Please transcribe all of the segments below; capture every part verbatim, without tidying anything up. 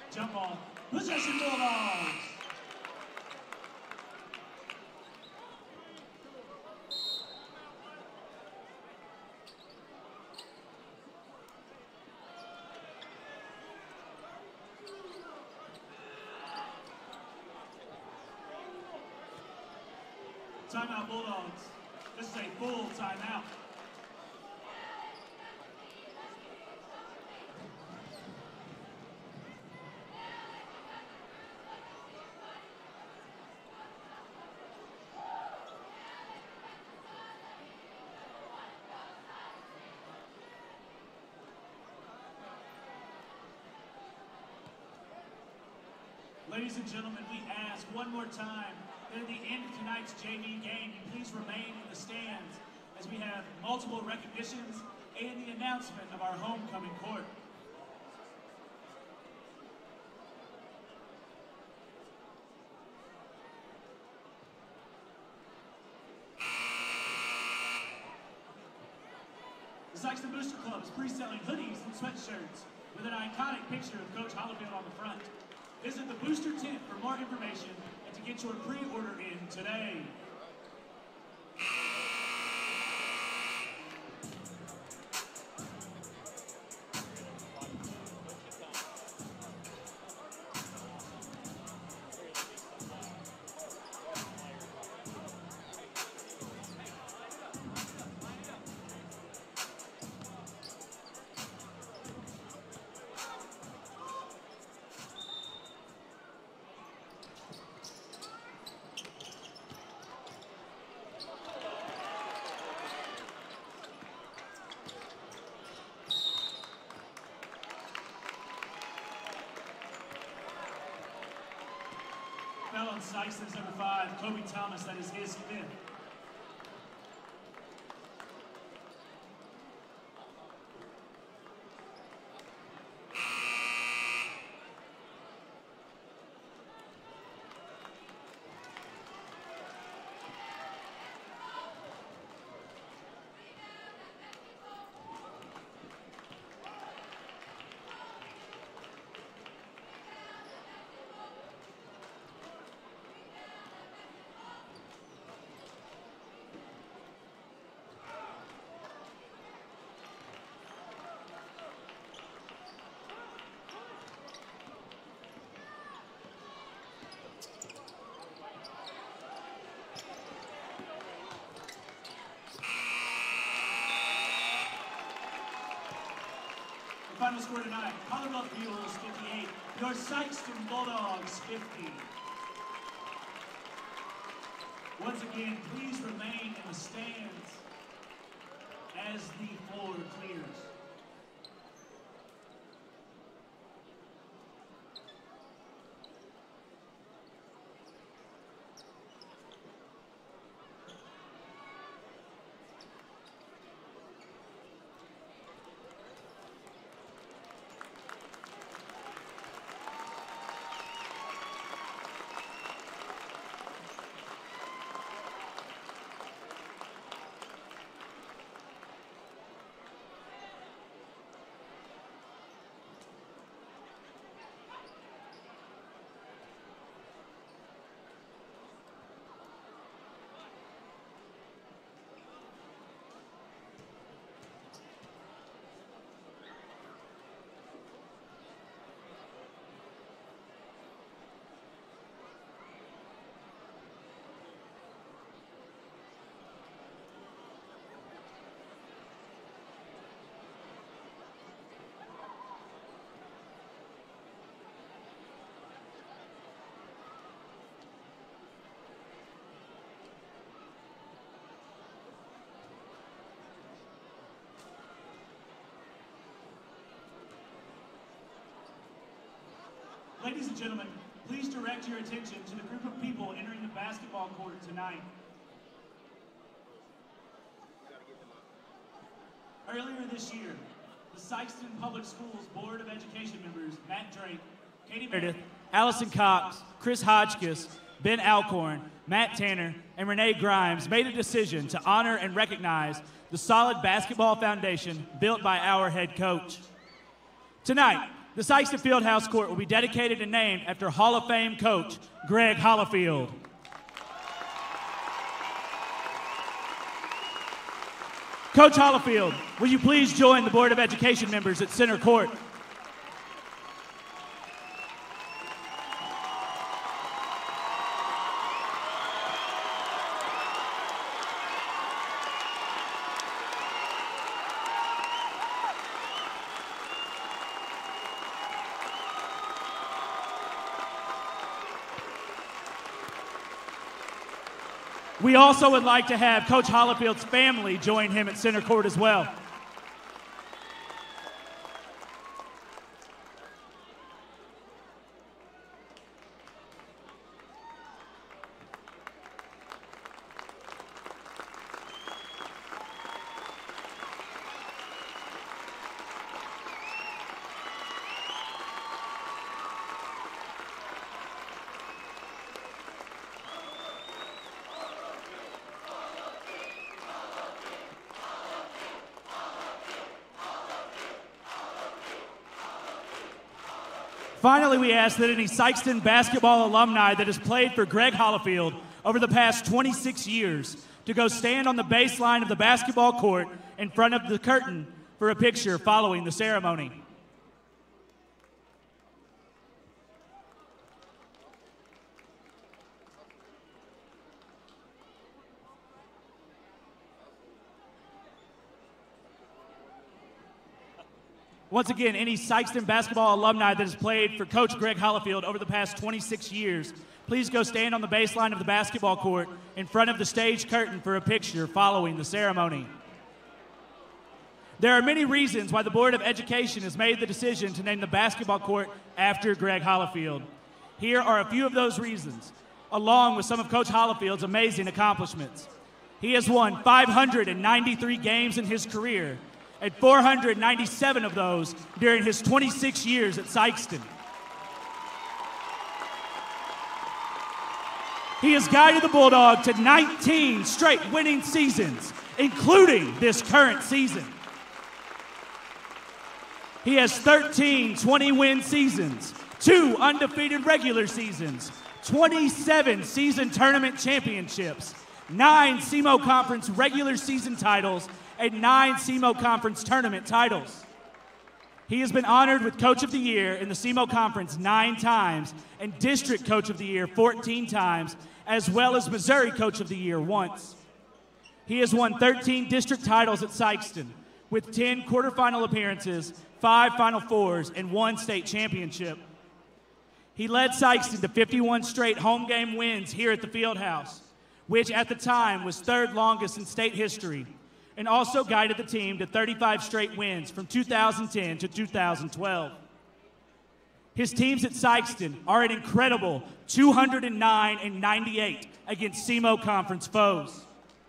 Jump ball. Possession Bulldogs. Timeout Bulldogs. This is a full timeout. Ladies and gentlemen, we ask one more time that at the end of tonight's J V game, you please remain in the stands as we have multiple recognitions and the announcement of our homecoming court. The Sikeston Booster Club is pre-selling hoodies and sweatshirts with an iconic picture of Coach Hollifield on the front. Visit the Booster tent for more information and to get your pre-order in today. Foul on Sikeston's number five, Kobe Thomas, that is his fifth. Final score tonight, Bluff Mules fifty-eight, your Sikeston Bulldogs fifty. Once again, please remain in the stands as the floor clears. Ladies and gentlemen, please direct your attention to the group of people entering the basketball court tonight. Earlier this year, the Sikeston Public Schools Board of Education members, Matt Drake, Katie Meredith, Allison Cox, Chris Hodgkiss, Ben Alcorn, Matt Tanner, and Renee Grimes made a decision to honor and recognize the solid basketball foundation built by our head coach. Tonight, The Sikeston Fieldhouse Court will be dedicated and named after Hall of Fame coach Greg Hollifield. Coach Hollifield, will you please join the Board of Education members at center court? We also would like to have Coach Hollifield's family join him at center court as well. Finally, we ask that any Sikeston basketball alumni that has played for Greg Hollifield over the past twenty-six years to go stand on the baseline of the basketball court in front of the curtain for a picture following the ceremony. Once again, any Sikeston basketball alumni that has played for Coach Greg Hollifield over the past twenty-six years, please go stand on the baseline of the basketball court in front of the stage curtain for a picture following the ceremony. There are many reasons why the Board of Education has made the decision to name the basketball court after Greg Hollifield. Here are a few of those reasons, along with some of Coach Hollifield's amazing accomplishments. He has won five hundred ninety-three games in his career, and four hundred ninety-seven of those during his twenty-six years at Sikeston. He has guided the Bulldog to nineteen straight winning seasons, including this current season. He has thirteen twenty-win seasons, two undefeated regular seasons, twenty-seven season tournament championships, nine S E M O Conference regular season titles, and nine S E M O Conference tournament titles. He has been honored with Coach of the Year in the S E M O Conference nine times and District Coach of the Year fourteen times, as well as Missouri Coach of the Year once. He has won thirteen district titles at Sikeston with ten quarterfinal appearances, five Final Fours, and one state championship. He led Sikeston to fifty-one straight home game wins here at the Fieldhouse, which at the time was third longest in state history, and also guided the team to thirty-five straight wins from two thousand ten to two thousand twelve. His teams at Sikeston are an incredible two hundred nine and ninety-eight against S E M O Conference foes.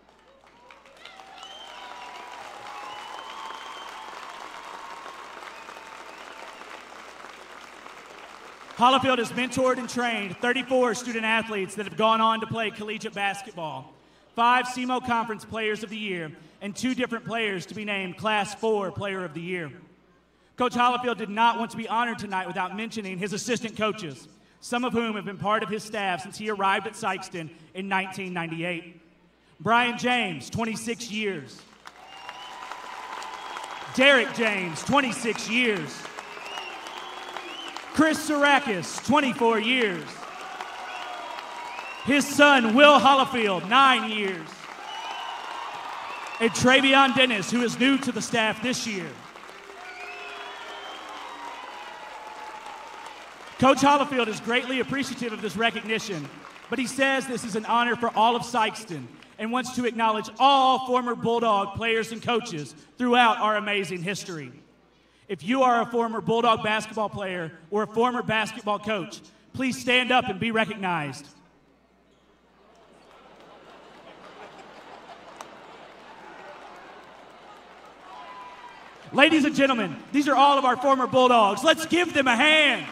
Hollifield has mentored and trained thirty-four student athletes that have gone on to play collegiate basketball, five S E M O Conference Players of the Year, and two different players to be named Class four Player of the Year. Coach Hollifield did not want to be honored tonight without mentioning his assistant coaches, some of whom have been part of his staff since he arrived at Sikeston in nineteen ninety-eight. Brian James, twenty-six years. Derek James, twenty-six years. Chris Sarakis, twenty-four years. His son, Will Hollifield, nine years. And Travion Dennis, who is new to the staff this year. Coach Hollifield is greatly appreciative of this recognition, but he says this is an honor for all of Sikeston and wants to acknowledge all former Bulldog players and coaches throughout our amazing history. If you are a former Bulldog basketball player or a former basketball coach, please stand up and be recognized. Ladies and gentlemen, these are all of our former Bulldogs. Let's give them a hand.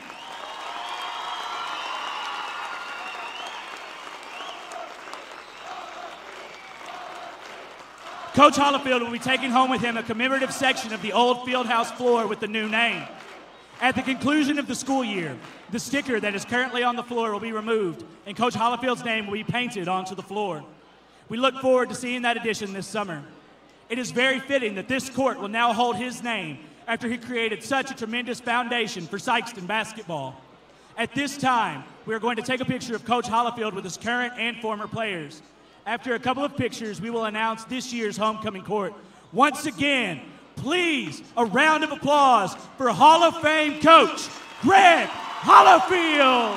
Coach Hollifield will be taking home with him a commemorative section of the old Fieldhouse floor with the new name. At the conclusion of the school year, the sticker that is currently on the floor will be removed and Coach Hollifield's name will be painted onto the floor. We look forward to seeing that addition this summer. It is very fitting that this court will now hold his name after he created such a tremendous foundation for Sikeston basketball. At this time, we are going to take a picture of Coach Hollifield with his current and former players. After a couple of pictures, we will announce this year's homecoming court. Once again, please, a round of applause for Hall of Fame coach, Greg Hollifield.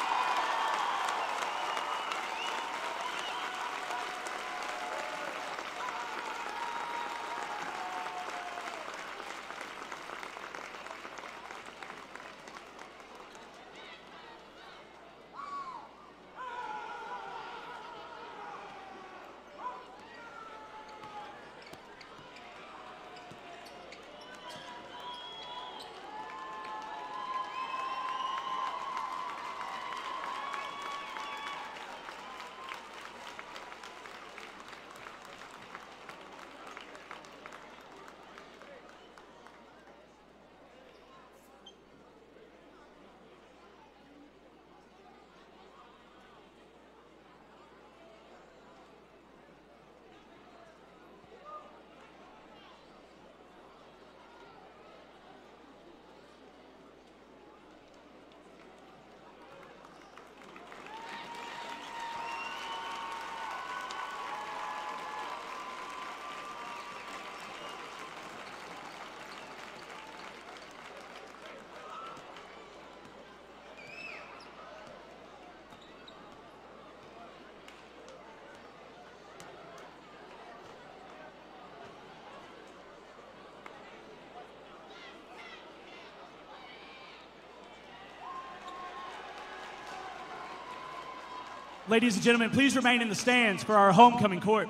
Ladies and gentlemen, please remain in the stands for our homecoming court.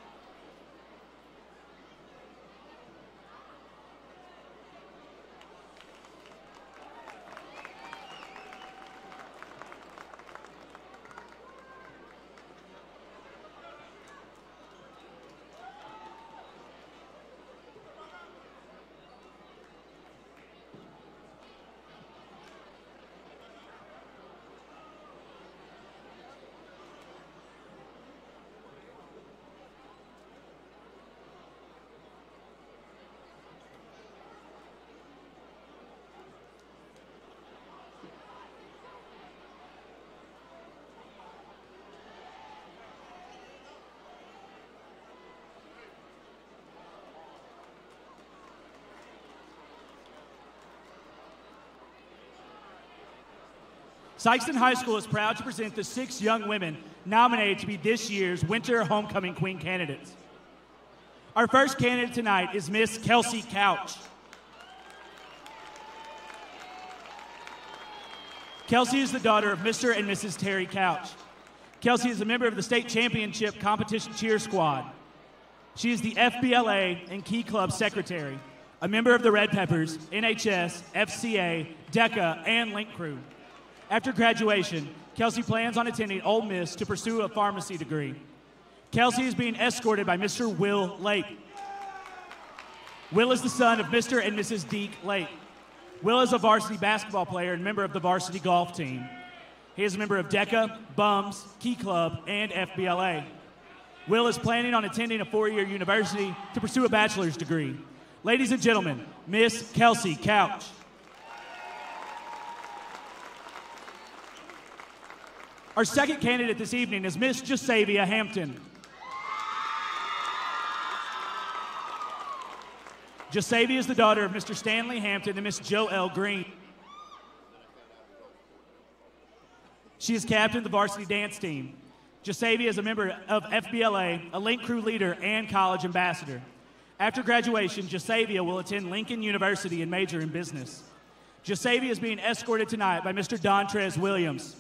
Sikeston High School is proud to present the six young women nominated to be this year's Winter Homecoming Queen candidates. Our first candidate tonight is Miss Kelsey Couch. Kelsey is the daughter of Mister and Missus Terry Couch. Kelsey is a member of the state championship competition cheer squad. She is the F B L A and Key Club secretary, a member of the Red Peppers, N H S, F C A, DECA, and Link Crew. After graduation, Kelsey plans on attending Ole Miss to pursue a pharmacy degree. Kelsey is being escorted by Mister Will Lake. Will is the son of Mister and Missus Deke Lake. Will is a varsity basketball player and member of the varsity golf team. He is a member of DECA, Bums, Key Club, and F B L A. Will is planning on attending a four-year university to pursue a bachelor's degree. Ladies and gentlemen, Miss Kelsey Couch. Our second candidate this evening is Miss Jasavia Hampton. Jasavia is the daughter of Mister Stanley Hampton and Miss Joelle Green. She is captain of the varsity dance team. Jasavia is a member of F B L A, a Link Crew leader, and college ambassador. After graduation, Jasavia will attend Lincoln University and major in business. Jasavia is being escorted tonight by Mister Dontrez Williams.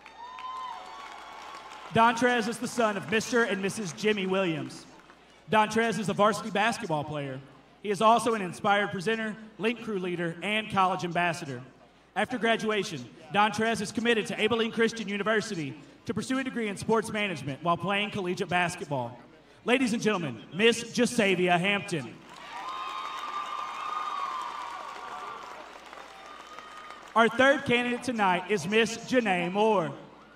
Dontrez is the son of Mister and Missus Jimmy Williams. Dontrez is a varsity basketball player. He is also an inspired presenter, Link Crew leader, and college ambassador. After graduation, Dontrez is committed to Abilene Christian University to pursue a degree in sports management while playing collegiate basketball. Ladies and gentlemen, Miss Jasavia Hampton. Our third candidate tonight is Miss Janae Moore.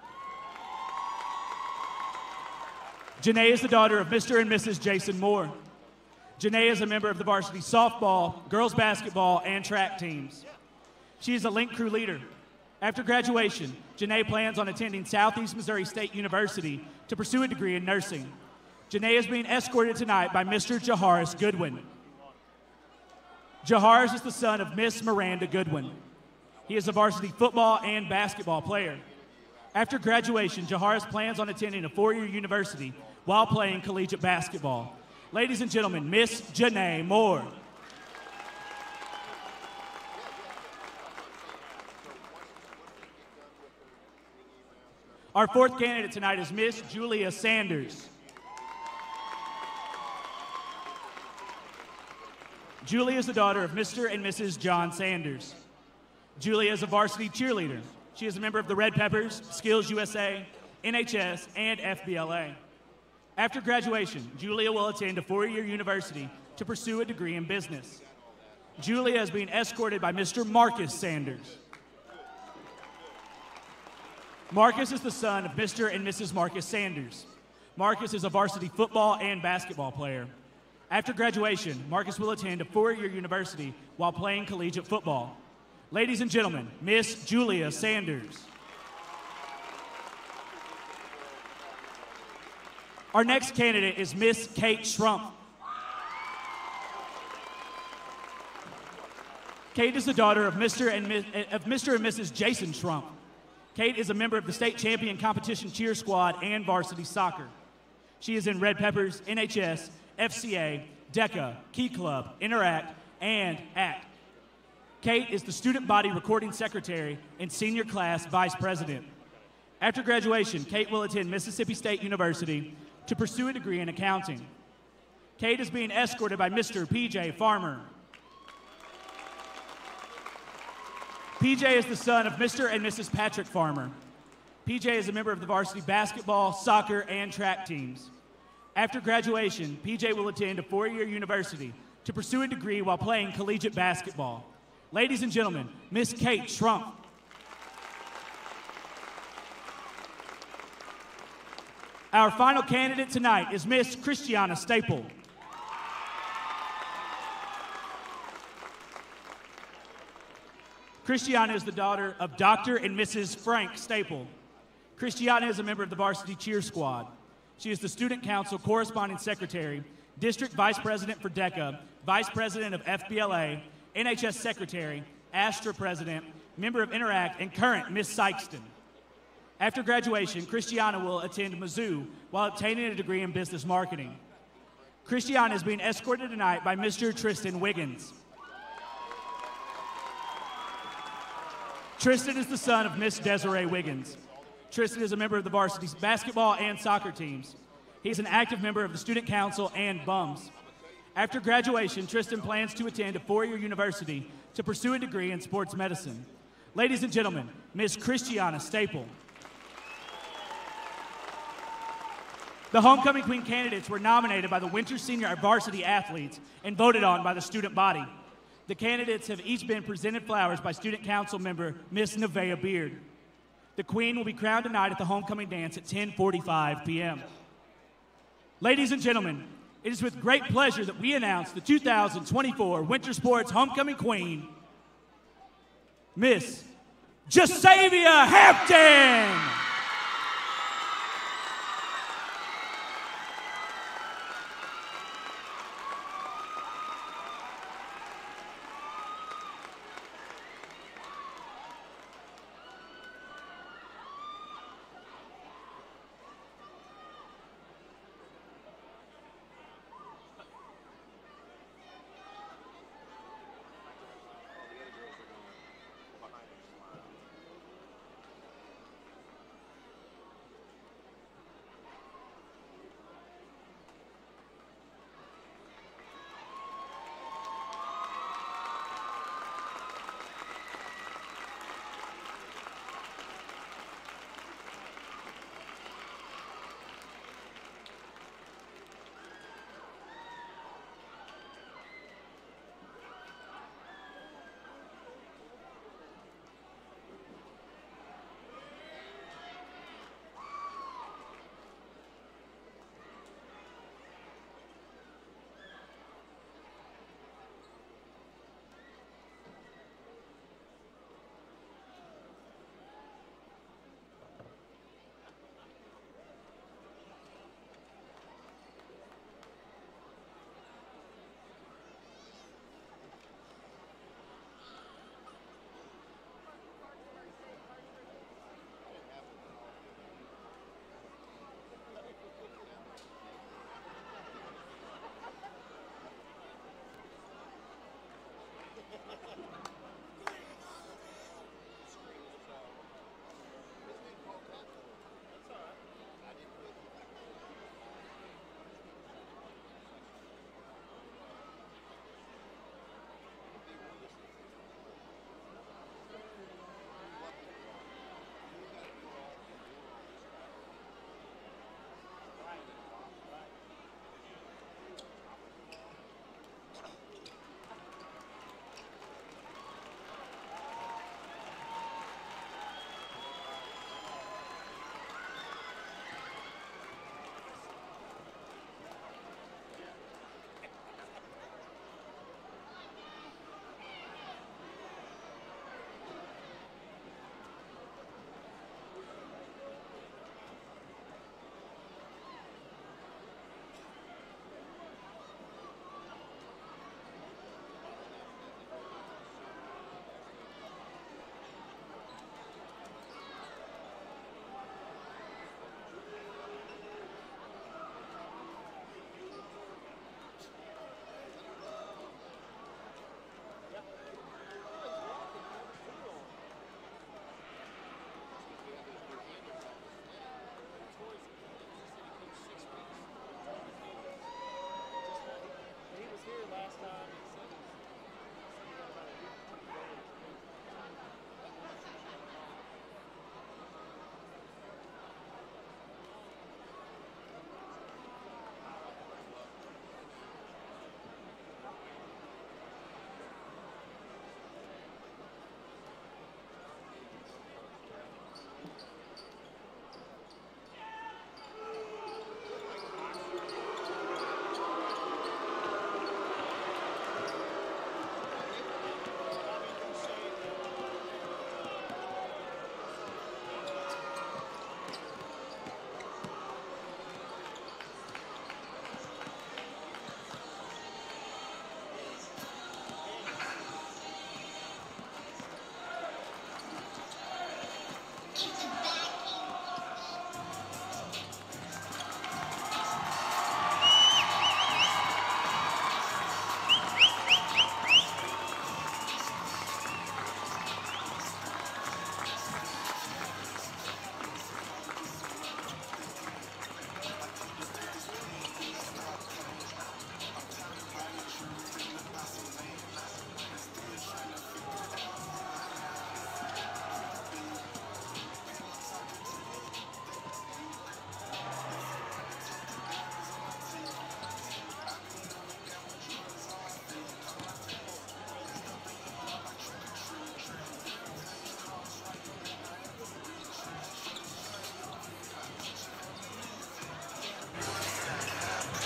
Janae is the daughter of Mister and Missus Jason Moore. Janae is a member of the varsity softball, girls basketball, and track teams. She is a link crew leader. After graduation, Janae plans on attending Southeast Missouri State University to pursue a degree in nursing. Janae is being escorted tonight by Mister Jaharis Goodwin. Jaharis is the son of Miss Miranda Goodwin. He is a varsity football and basketball player. After graduation, Jaharis plans on attending a four-year university while playing collegiate basketball. Ladies and gentlemen, Miss Janae Moore. Our fourth candidate tonight is Miss Julia Sanders. Julia is the daughter of Mister and Missus John Sanders. Julia is a varsity cheerleader. She is a member of the Red Peppers, Skills U S A, N H S, and F B L A. After graduation, Julia will attend a four-year university to pursue a degree in business. Julia is being escorted by Mister Marcus Sanders. Marcus is the son of Mister and Missus Marcus Sanders. Marcus is a varsity football and basketball player. After graduation, Marcus will attend a four-year university while playing collegiate football. Ladies and gentlemen, Miss Julia Sanders. Our next candidate is Miss Kate Schrump. Kate is the daughter of Mister and, of Mister and Missus Jason Schrump. Kate is a member of the state champion competition cheer squad and varsity soccer. She is in Red Peppers, N H S, F C A, DECA, Key Club, Interact, and ACT. Kate is the student body recording secretary and senior class vice president. After graduation, Kate will attend Mississippi State University to pursue a degree in accounting. Kate is being escorted by Mister P J Farmer. P J is the son of Mister and Missus Patrick Farmer. P J is a member of the varsity basketball, soccer, and track teams. After graduation, P J will attend a four-year university to pursue a degree while playing collegiate basketball. Ladies and gentlemen, Miss Kate Schrump. Our final candidate tonight is Miss Christiana Staple. Christiana is the daughter of Doctor and Missus Frank Staple. Christiana is a member of the varsity cheer squad. She is the student council corresponding secretary, district vice president for DECA, vice president of F B L A, N H S secretary, Astra president, member of Interact, and current Miss Sikeston. After graduation, Christiana will attend Mizzou while obtaining a degree in business marketing. Christiana is being escorted tonight by Mister Tristan Wiggins. Tristan is the son of Miss Desiree Wiggins. Tristan is a member of the varsity basketball and soccer teams. He's an active member of the student council and Bums. After graduation, Tristan plans to attend a four-year university to pursue a degree in sports medicine. Ladies and gentlemen, Miss Christiana Staple. The Homecoming Queen candidates were nominated by the Winter Senior Varsity athletes and voted on by the student body. The candidates have each been presented flowers by student council member Miss Nevaeh Beard. The Queen will be crowned tonight at the homecoming dance at ten forty-five p m Ladies and gentlemen, it is with great pleasure that we announce the two thousand twenty-four Winter Sports Homecoming Queen, Miss Jasavia Hampton.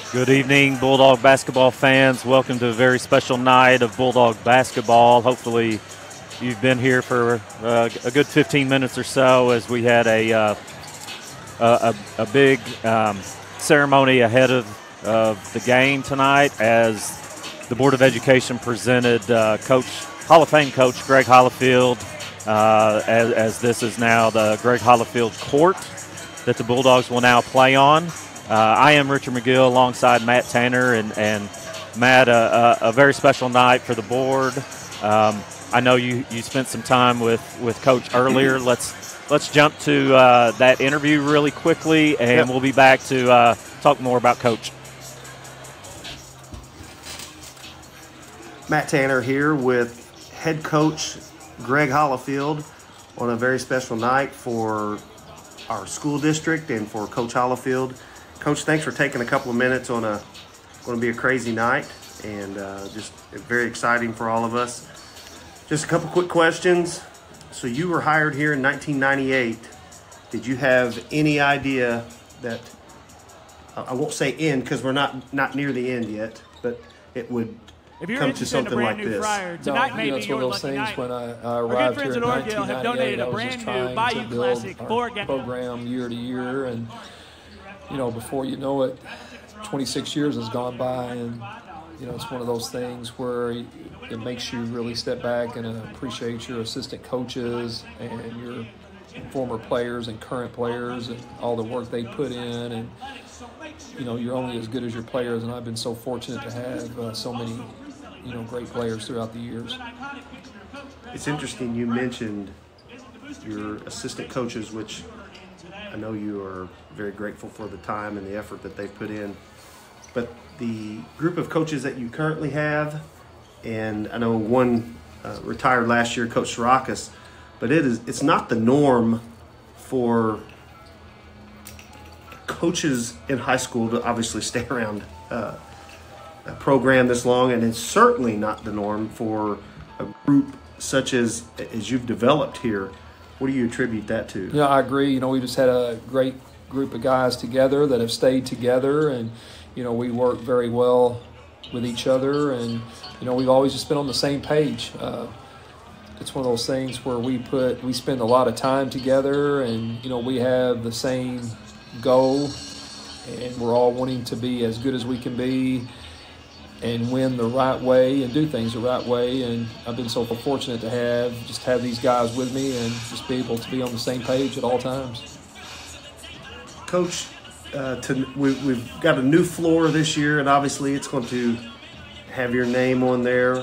Good evening, Bulldog basketball fans. Welcome to a very special night of Bulldog basketball. Hopefully you've been here for uh, a good fifteen minutes or so as we had a, uh, a, a big um, ceremony ahead of, of the game tonight as the Board of Education presented uh, Coach, Hall of Fame coach Greg Hollifield, uh, as, as this is now the Greg Hollifield court that the Bulldogs will now play on. Uh, I am Richard McGill alongside Matt Tanner, and, and Matt, uh, a, a very special night for the board. Um, I know you, you spent some time with, with Coach earlier. Let's let's jump to uh, that interview really quickly, and yep. we'll be back to uh, talk more about Coach. Matt Tanner here with head coach Greg Hollifield on a very special night for our school district and for Coach Hollifield. Coach, thanks for taking a couple of minutes on a going to be a crazy night, and uh, just very exciting for all of us. Just a couple quick questions. So you were hired here in nineteen ninety-eight. Did you have any idea that, I won't say end because we're not not near the end yet, but it would if you're come to something like this? Fryer, tonight no, may you know, be it's one of those things night. when I, I arrived here in nineteen ninety-eight, I was just trying to build our program year to year, and you know, before you know it, twenty-six years has gone by, and you know, it's one of those things where it makes you really step back and appreciate your assistant coaches and your former players and current players and all the work they put in, and you know, you're only as good as your players, and I've been so fortunate to have uh, so many, you know, great players throughout the years. It's interesting you mentioned your assistant coaches, which I know you are very grateful for the time and the effort that they've put in. But the group of coaches that you currently have, and I know one uh, retired last year, Coach Sarakas, but it is it's not the norm for coaches in high school to obviously stay around uh, a program this long, and it's certainly not the norm for a group such as as you've developed here. What do you attribute that to? Yeah, I agree. You know, we just had a great group of guys together that have stayed together, and you know, we work very well with each other, and you know, we've always just been on the same page. Uh, it's one of those things where we put we spend a lot of time together, and you know, we have the same goal, and we're all wanting to be as good as we can be and win the right way and do things the right way. And I've been so fortunate to have just have these guys with me and just be able to be on the same page at all times. Coach, uh, to, we, we've got a new floor this year, and obviously it's going to have your name on there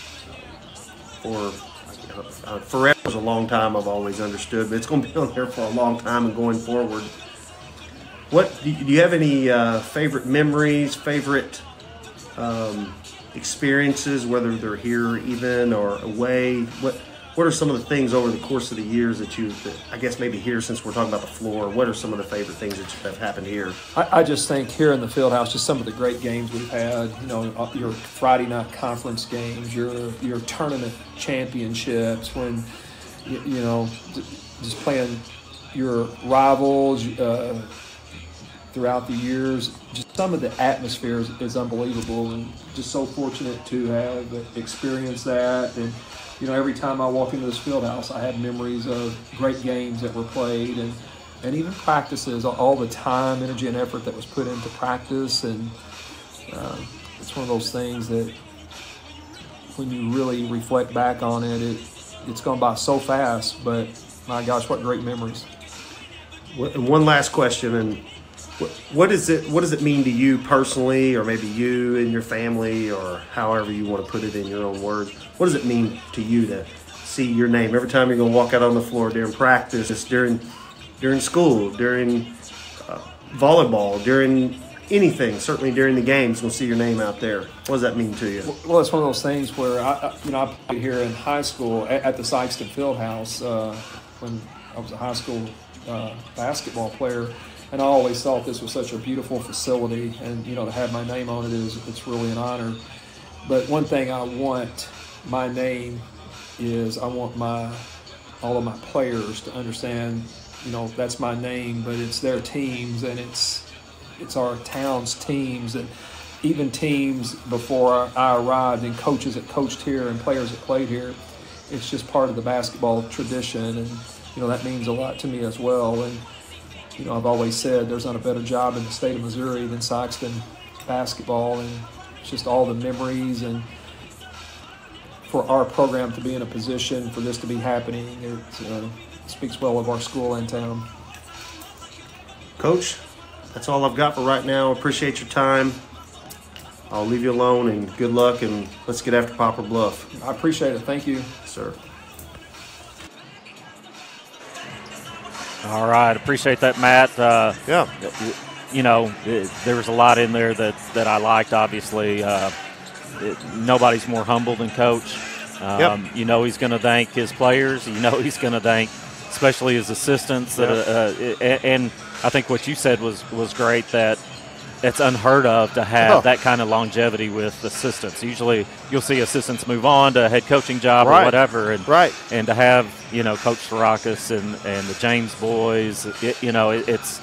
for uh, forever. Is a long time, I've always understood, but it's going to be on there for a long time and going forward. What do you have any uh, favorite memories, favorite um, experiences, whether they're here even or away? What What are some of the things over the course of the years that you, that I guess maybe here, since we're talking about the floor, what are some of the favorite things that have happened here? I, I just think here in the field house, just some of the great games we've had. You know, your Friday night conference games, your your tournament championships, when you, you know, just playing your rivals. Uh, throughout the years, just some of the atmosphere is, is unbelievable, and just so fortunate to have experienced that. And you know, every time I walk into this field house, I have memories of great games that were played, and and even practices, all the time, energy, and effort that was put into practice. And uh, it's one of those things that when you really reflect back on it, it it's gone by so fast, but my gosh, what great memories. And one last question, and What is it? What does it mean to you personally, or maybe you and your family, or however you want to put it in your own words? What does it mean to you to see your name every time you're going to walk out on the floor during practice, during during school, during uh, volleyball, during anything? Certainly during the games, we'll see your name out there. What does that mean to you? Well, it's one of those things where I, you know, I played here in high school at, at the Sikeston Fieldhouse uh, when I was a high school uh, basketball player. And I always thought this was such a beautiful facility, and you know, to have my name on it is it's really an honor. But one thing I want my name is I want my all of my players to understand, you know, that's my name, but it's their teams, and it's it's our town's teams, and even teams before I arrived, and coaches that coached here and players that played here. It's just part of the basketball tradition, and you know that means a lot to me as well. And you know, I've always said there's not a better job in the state of Missouri than Sikeston basketball, and it's just all the memories, and for our program to be in a position for this to be happening, it uh, speaks well of our school and town. Coach, that's all I've got for right now. Appreciate your time. I'll leave you alone, and good luck, and let's get after Poplar Bluff. I appreciate it. Thank you. Sir. All right, appreciate that, Matt. Uh, Yeah. You know, it, there was a lot in there that, that I liked, obviously. Uh, it, nobody's more humble than Coach. Um, Yep. You know he's going to thank his players. You know he's going to thank especially his assistants. That, uh, uh, and I think what you said was, was great, that it's unheard of to have Oh. that kind of longevity with assistants. Usually you'll see assistants move on to a head coaching job Right. or whatever. And, Right. and to have, you know, Coach Sarakis and, and the James boys, it, you know, it, it's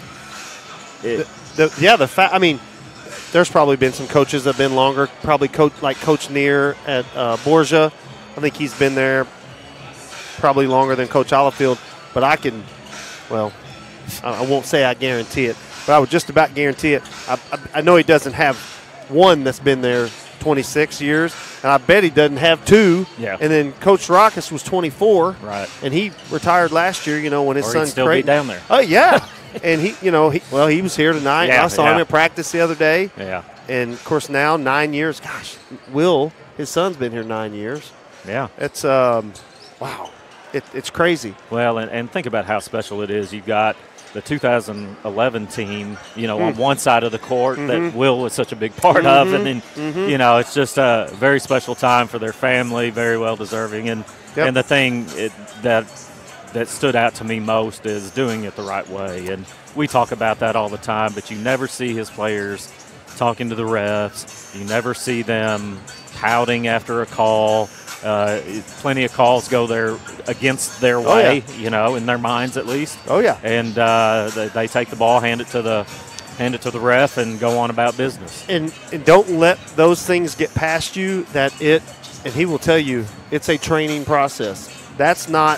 it, The, yeah, the fact. I mean, there's probably been some coaches that have been longer. Probably coach like Coach Neer at uh, Borgia. I think he's been there probably longer than Coach Olifield. But I can, well, I I won't say I guarantee it, but I would just about guarantee it. I, I, I know he doesn't have one that's been there twenty-six years, and I bet he doesn't have two. Yeah. And then Coach Sarakis was twenty-four. Right. And he retired last year. You know, when his or son he'd still Creighton- be down there. Oh yeah. And he, you know, he, well, he was here tonight. Yeah, I saw yeah. him at practice the other day. Yeah. And of course now nine years. Gosh, Will, his son's been here nine years. Yeah. It's um, wow, it, it's crazy. Well, and, and think about how special it is. You've got the two thousand eleven team, you know, on one side of the court that Will was such a big part of. And then, you know, it's just a very special time for their family, very well deserving. And, Yep. and the thing it, that that stood out to me most is doing it the right way. And we talk about that all the time, but you never see his players talking to the refs. You never see them pouting after a call. Uh, plenty of calls go their against their Oh, way, yeah. you know, in their minds at least. Oh yeah. And uh, they, they take the ball, hand it to the hand it to the ref, and go on about business. And and don't let those things get past you. That it, and he will tell you, it's a training process. That's not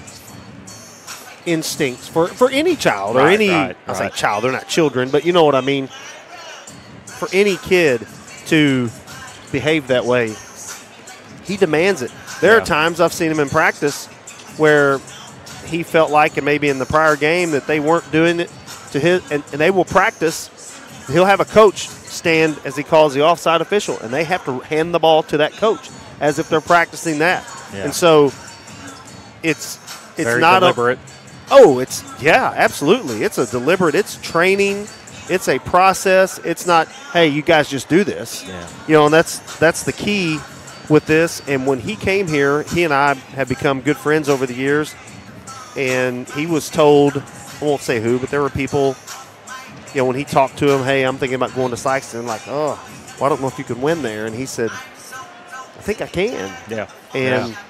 instincts for, for any child or Right, any. right, I say right. child, they're not children, but you know what I mean. For any kid to behave that way, he demands it. There Yeah. are times I've seen him in practice where he felt like, and maybe in the prior game, that they weren't doing it to his, and, and they will practice. He'll have a coach stand, as he calls the offside official, and they have to hand the ball to that coach as if they're practicing that. Yeah. And so it's it's Very not deliberate. A, oh, it's yeah, absolutely. It's a deliberate. It's training. It's a process. It's not, hey, you guys just do this. Yeah. You know, and that's that's the key with this. And when he came here, he and I have become good friends over the years. And he was told, I won't say who, but there were people, you know, when he talked to him, hey, I'm thinking about going to Sikeston, like, oh, well, I don't know if you can win there. And he said, I think I can. Yeah. And yeah.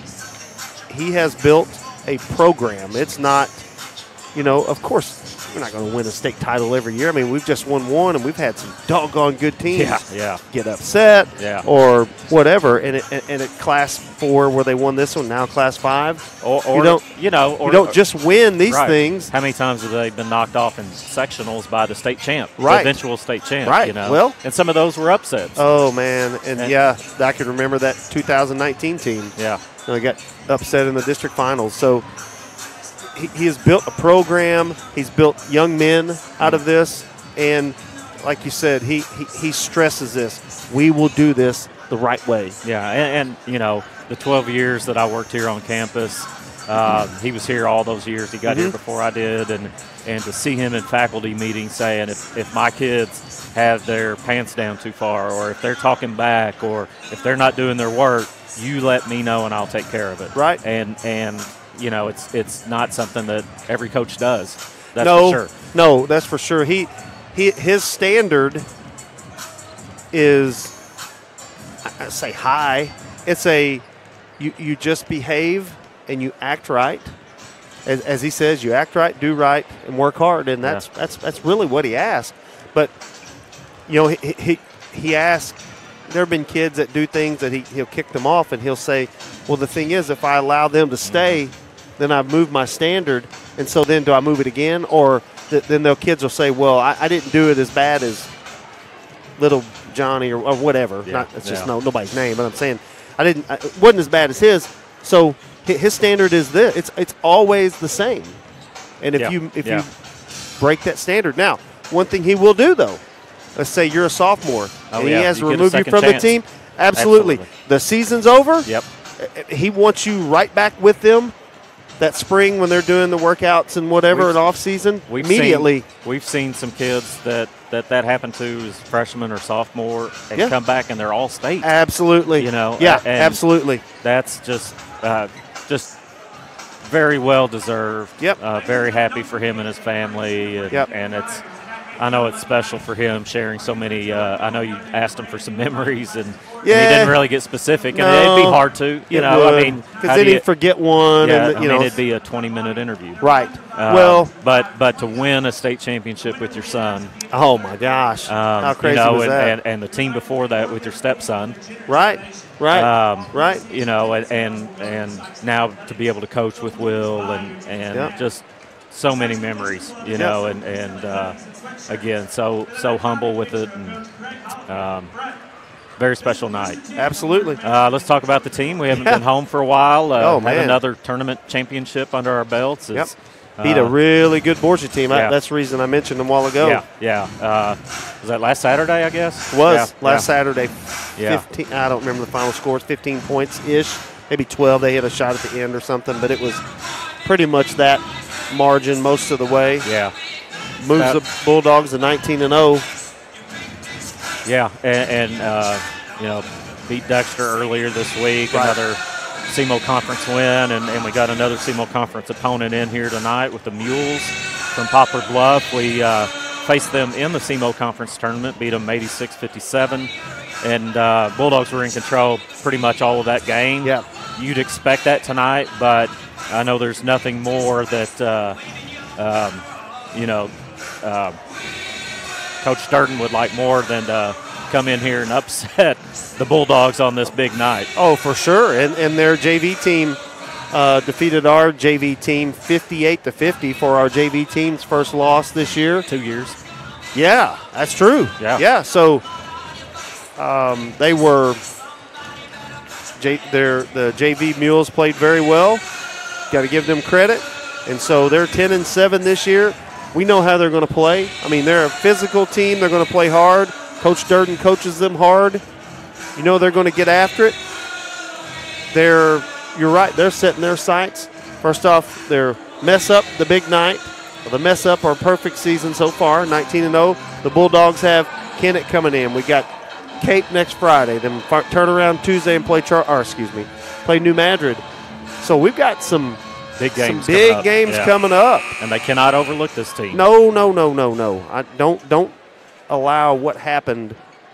he has built a program. It's not, you know, of course, we're not going to win a state title every year. I mean, we've just won one, and we've had some doggone good teams Yeah, yeah. get upset Yeah. or whatever. And, it, and at class four, where they won this one, now class five, Or, or you don't, you know, or you don't just win these right. things. How many times have they been knocked off in sectionals by the state champ, Right. the eventual state champ? Right. You know, Well- and some of those were upsets. Oh, man. And, And- yeah, I can remember that two thousand nineteen team. yeah. You know, he got upset in the district finals. So he, he has built a program. He's built young men out of this. And like you said, he, he, he stresses this. We will do this the right way. Yeah, and, and you know, the twelve years that I worked here on campus, uh, he was here all those years. He got Mm-hmm. here before I did, and and to see him in faculty meetings saying, if, if my kids have their pants down too far, or if they're talking back, or if they're not doing their work, you let me know and I'll take care of it. Right. And and you know, it's it's not something that every coach does. That's no, for sure. no, that's for sure. He, he, his standard is, I say high. It's a, you, you just behave and you act right. As, as he says, you act right, do right, and work hard, and that's Yeah. that's that's really what he asks. But, you know, he he, he asks, there have been kids that do things that he, he'll kick them off, and he'll say, well, the thing is, if I allow them to stay, then I've moved my standard, and so then do I move it again? Or th- then the kids will say, well, I, I didn't do it as bad as little Johnny or, or whatever. Yeah, Not, it's just yeah. no nobody's name, but I'm saying I didn't. I, it wasn't as bad as his. So hi- his standard is this. It's it's always the same. And if Yeah, you if yeah. you break that standard, now one thing he will do though, let's say you're a sophomore Oh, and yeah, he has you to get a remove you second from chance. the team. Absolutely. Absolutely. The season's over. Yep. He wants you right back with them that spring when they're doing the workouts and whatever We've- in off season. We've Immediately. Seen, we've seen some kids that, that that happened to as freshman or sophomore and Yeah. come back and they're all state. Absolutely. You know, Yeah, and absolutely. That's just uh, just very well deserved. Yep. Uh, very happy for him and his family. And, Yep. and it's I know it's special for him sharing so many. Uh, I know you asked him for some memories, and, and he Yeah. didn't really get specific. No. And it'd be hard to, you It know. would, I mean, because how then do you- he'd forget one, Yeah, and I you mean, know, it'd be a twenty-minute interview. right. Uh, well, but but to win a state championship with your son, oh my gosh, um, how crazy you know, was and, that? And, and the team before that with your stepson, right, right, um, right. you know, and, and and now to be able to coach with Will and and Yep. just so many memories, you know, and and uh, again, so so humble with it, and um, very special night. Absolutely. Uh, let's talk about the team. We haven't been home for a while. Uh, Oh, had man. another tournament championship under our belts. Yep. It's, Beat a uh, really good Borgia team. I, yeah. that's the reason I mentioned them a while ago. Yeah, yeah. Uh, was that last Saturday, I guess? Was Yeah, last yeah. Saturday. Yeah. fifteen. I don't remember the final scores. fifteen points ish, maybe twelve. They hit a shot at the end or something, but it was pretty much that margin most of the way. Yeah, Moves That- the Bulldogs to nineteen and oh. yeah. And, and uh, you know, beat Dexter earlier this week, Right. another S E M O Conference win, and, and we got another S E M O Conference opponent in here tonight with the Mules from Poplar Bluff. We uh, faced them in the S E M O Conference tournament, beat them eighty-six fifty-seven, and uh, Bulldogs were in control pretty much all of that game. Yeah. You'd expect that tonight, but I know there's nothing more that, uh, um, you know, uh, Coach Durden would like more than to come in here and upset the Bulldogs on this big night. Oh, for sure. And and their J V team uh, defeated our J V team fifty-eight to fifty for our J V team's first loss this year. Two years. Yeah, that's true. Yeah. Yeah. So um, they were J, their the J V Mules played very well. Got to give them credit. And so they're ten and seven this year. We know how they're going to play. I mean, they're a physical team. They're going to play hard. Coach Durden coaches them hard. You know they're going to get after it. They're, you're right, they're setting their sights. First off, they're mess up the big night. Well, the mess up our perfect season so far, nineteen and oh. The Bulldogs have Kennett coming in. We got Cape next Friday. Then f- turn around Tuesday and play Char- or excuse me, play New Madrid. So we've got some Big games some big coming up. games Yeah. coming up. And they cannot overlook this team. No, no, no, no, no. I don't don't allow what happened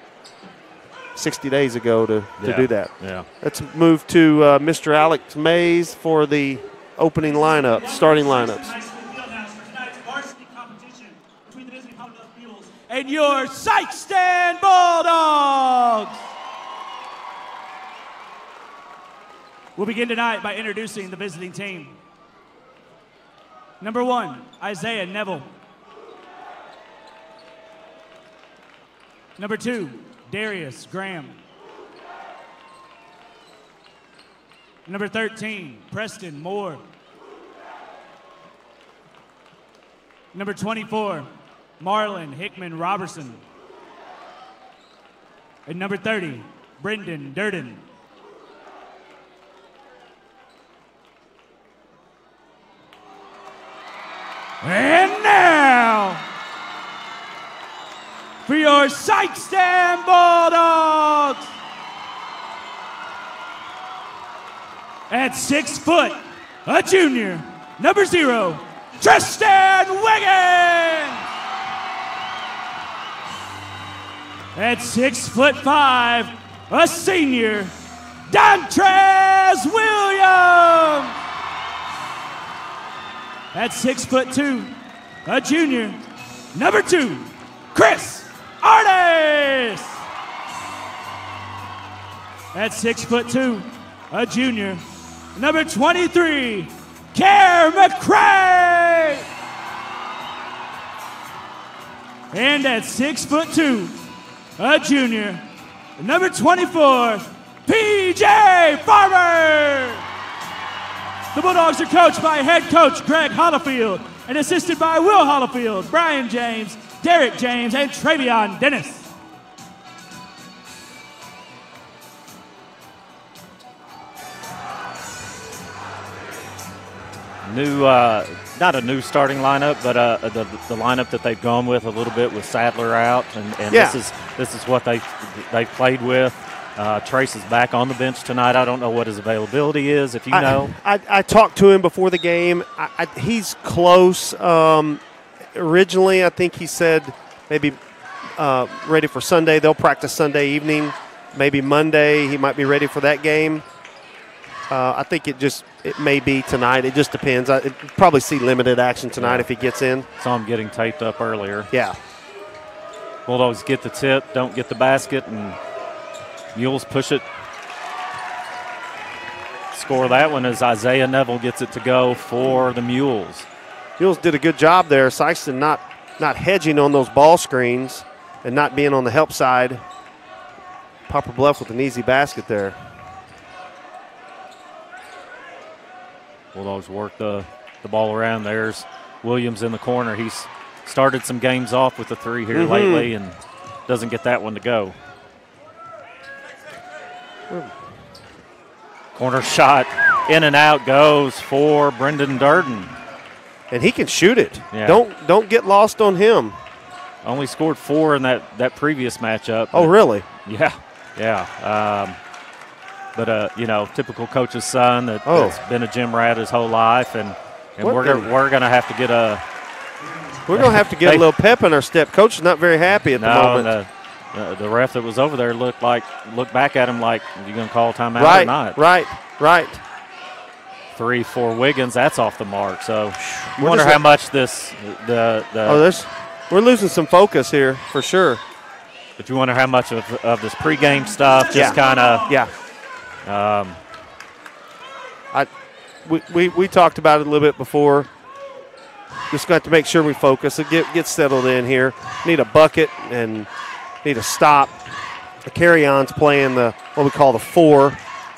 sixty days ago to, to Yeah. do that. Yeah. Let's move to uh, Mister Alex Mays for the opening lineup, starting lineups. And your Sikeston Bulldogs. We'll begin tonight by introducing the visiting team. Number one, Isaiah Neville. Number two, Darius Graham. Number thirteen, Preston Moore. Number twenty-four, Marlon Hickman Robertson. And number thirty, Brendan Durden. And now, for your Sikeston Bulldogs, at six foot, a junior, number zero, Tristan Wiggins. At six foot five, a senior, Dontrez Williams. At six foot two, a junior, number two, Chris Artis. At six foot two, a junior, number twenty-three, Care McCray. And at six foot two, a junior, number twenty-four, P J Farmer. The Bulldogs are coached by head coach Greg Hollifield and assisted by Will Hollifield, Brian James, Derek James, and Travion Dennis. New, uh, not a new starting lineup, but uh, the, the lineup that they've gone with a little bit with Sadler out, and, and yeah. this is this is what they they played with. Uh, Trace is back on the bench tonight. I don't know what his availability is, if you know. I, I, I talked to him before the game. I, I, he's close. Um, originally, I think he said maybe uh, ready for Sunday. They'll practice Sunday evening. Maybe Monday he might be ready for that game. Uh, I think it just it may be tonight. It just depends. I it, probably see limited action tonight yeah. if he gets in. Saw him getting taped up earlier. Yeah. Bulldogs get the tip, don't get the basket, and Mules push it. Score that one as Isaiah Neville gets it to go for the Mules. Mules did a good job there. Sikeston not not hedging on those ball screens and not being on the help side. Poplar Bluff with an easy basket there. Bulldogs work the, the ball around. There's Williams in the corner. He's started some games off with the three here mm-hmm. lately and doesn't get that one to go. Corner shot in and out goes for Brendan Durden. And he can shoot it. Yeah. Don't don't get lost on him. Only scored four in that, that previous matchup. Oh, really? Yeah, yeah. Um, but, uh, you know, typical coach's son that, oh. that's been a gym rat his whole life, and, and what we're gonna, we're going to have to get a we're going to have to get they, a little pep in our step. Coach is not very happy at no, the moment. The, the, the ref that was over there looked like looked back at him like, you going to call timeout right, or not? Right, right. Three for Wiggins, that's off the mark. So you we're wonder how like, much this the the. Oh, there's we're losing some focus here for sure. But you wonder how much of, of this pregame stuff just yeah. kind of. Yeah. Um, I, we, we, we talked about it a little bit before. Just got to make sure we focus and get get settled in here. Need a bucket and need a stop. The carry-on's playing the what we call the four.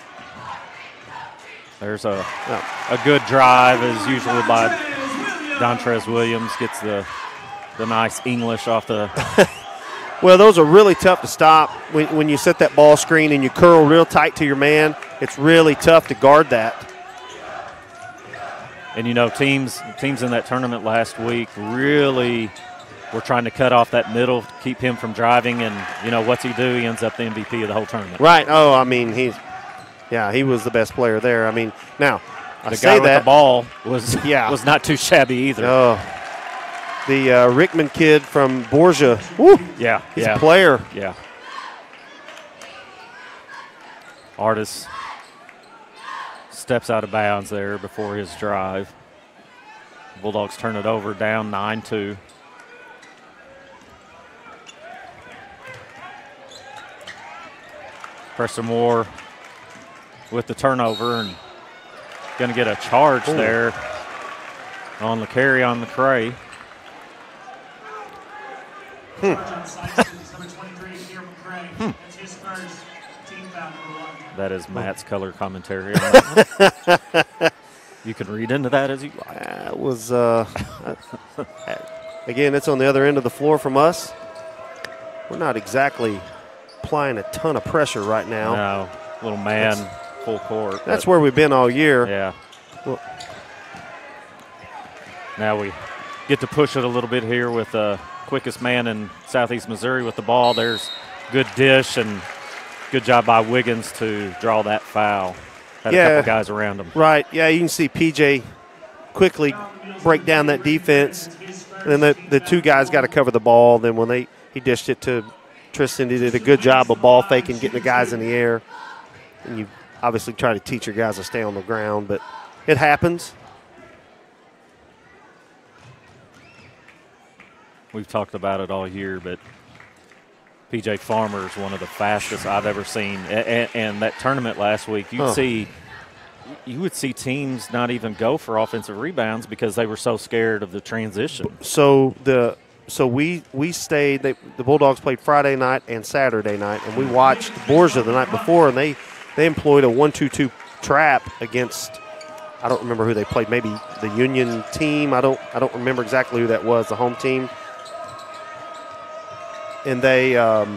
There's a a good drive as usual by Dontrez Williams. Gets the the nice English off the. Well, those are really tough to stop when, when you set that ball screen and you curl real tight to your man. It's really tough to guard that. And, you know, teams teams in that tournament last week really were trying to cut off that middle, to keep him from driving. And, you know, what's he do? He ends up the M V P of the whole tournament. Right. Oh, I mean, he's – yeah, he was the best player there. I mean, now, I the say guy with that, the ball was, yeah. was not too shabby either. Oh. The uh, Rickman kid from Borgia, woo, yeah, he's yeah. a player. Yeah. Artis steps out of bounds there before his drive. Bulldogs turn it over, down nine two. Preston Moore with the turnover and going to get a charge Ooh. there on the carry on McCray. Hmm. hmm. That is Matt's color commentary. You can read into that as you like. That was, uh, again, it's on the other end of the floor from us. We're not exactly applying a ton of pressure right now. No, little man, that's, full court. That's where we've been all year. Yeah. Well, now we get to push it a little bit here with the uh, quickest man in Southeast Missouri with the ball. There's good dish and good job by Wiggins to draw that foul. Had yeah, a couple guys around him. Right. Yeah, you can see P J quickly break down that defense. And then the, the two guys got to cover the ball. Then when they he dished it to Tristan, he did a good job of ball faking, getting the guys in the air. And you obviously try to teach your guys to stay on the ground, but it happens. we've talked about it all year, but P J Farmer is one of the fastest I've ever seen. And, and that tournament last week, you'd Huh. see you would see teams not even go for offensive rebounds because they were so scared of the transition. So the so we we stayed. They, the Bulldogs played Friday night and Saturday night, and we watched Borgia the night before, and they they employed a one two two trap against. I don't remember who they played. Maybe the Union team. I don't. I don't remember exactly who that was. The home team. And they um,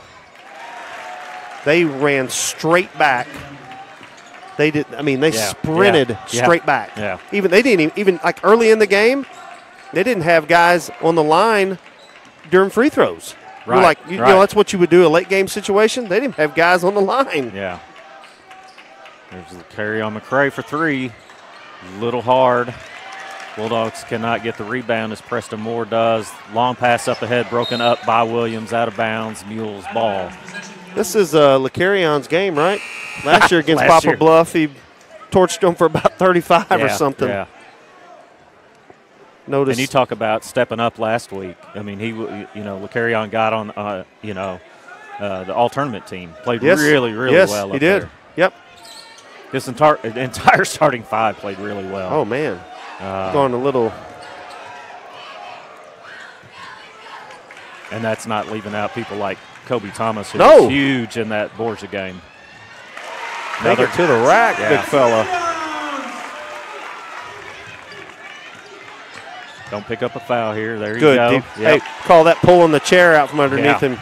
they ran straight back. They did. I mean, they Yeah, sprinted yeah, yeah, straight back. yeah. Even they didn't even, even like early in the game. They didn't have guys on the line during free throws. You're Right, like, you, right. you know, that's what you would do a late game situation. They didn't have guys on the line. Yeah. There's the carry on McCray for three. Little hard. Bulldogs cannot get the rebound as Preston Moore does. Long pass up ahead, broken up by Williams, out of bounds. Mules ball. This is uh, LeCarrion's game, right? Last year against Last Poplar year. Bluff, he torched them for about thirty-five or Yeah, something. Yeah. Notice. And you talk about stepping up last week. I mean, he, w- you know, LeCarrion got on, uh, you know, uh, the all tournament team. Played yes. really, really yes, well. he up did. there. Yep. This entire entire starting five played really well. Oh man, Uh, going a little. And that's not leaving out people like Kobe Thomas, who No. was huge in that Borgia game. Take it to the rack, Yeah. big fella. Don't pick up a foul here. There you Good. go. Deep. Yep. Hey, call that pulling the chair out from underneath Yeah. him.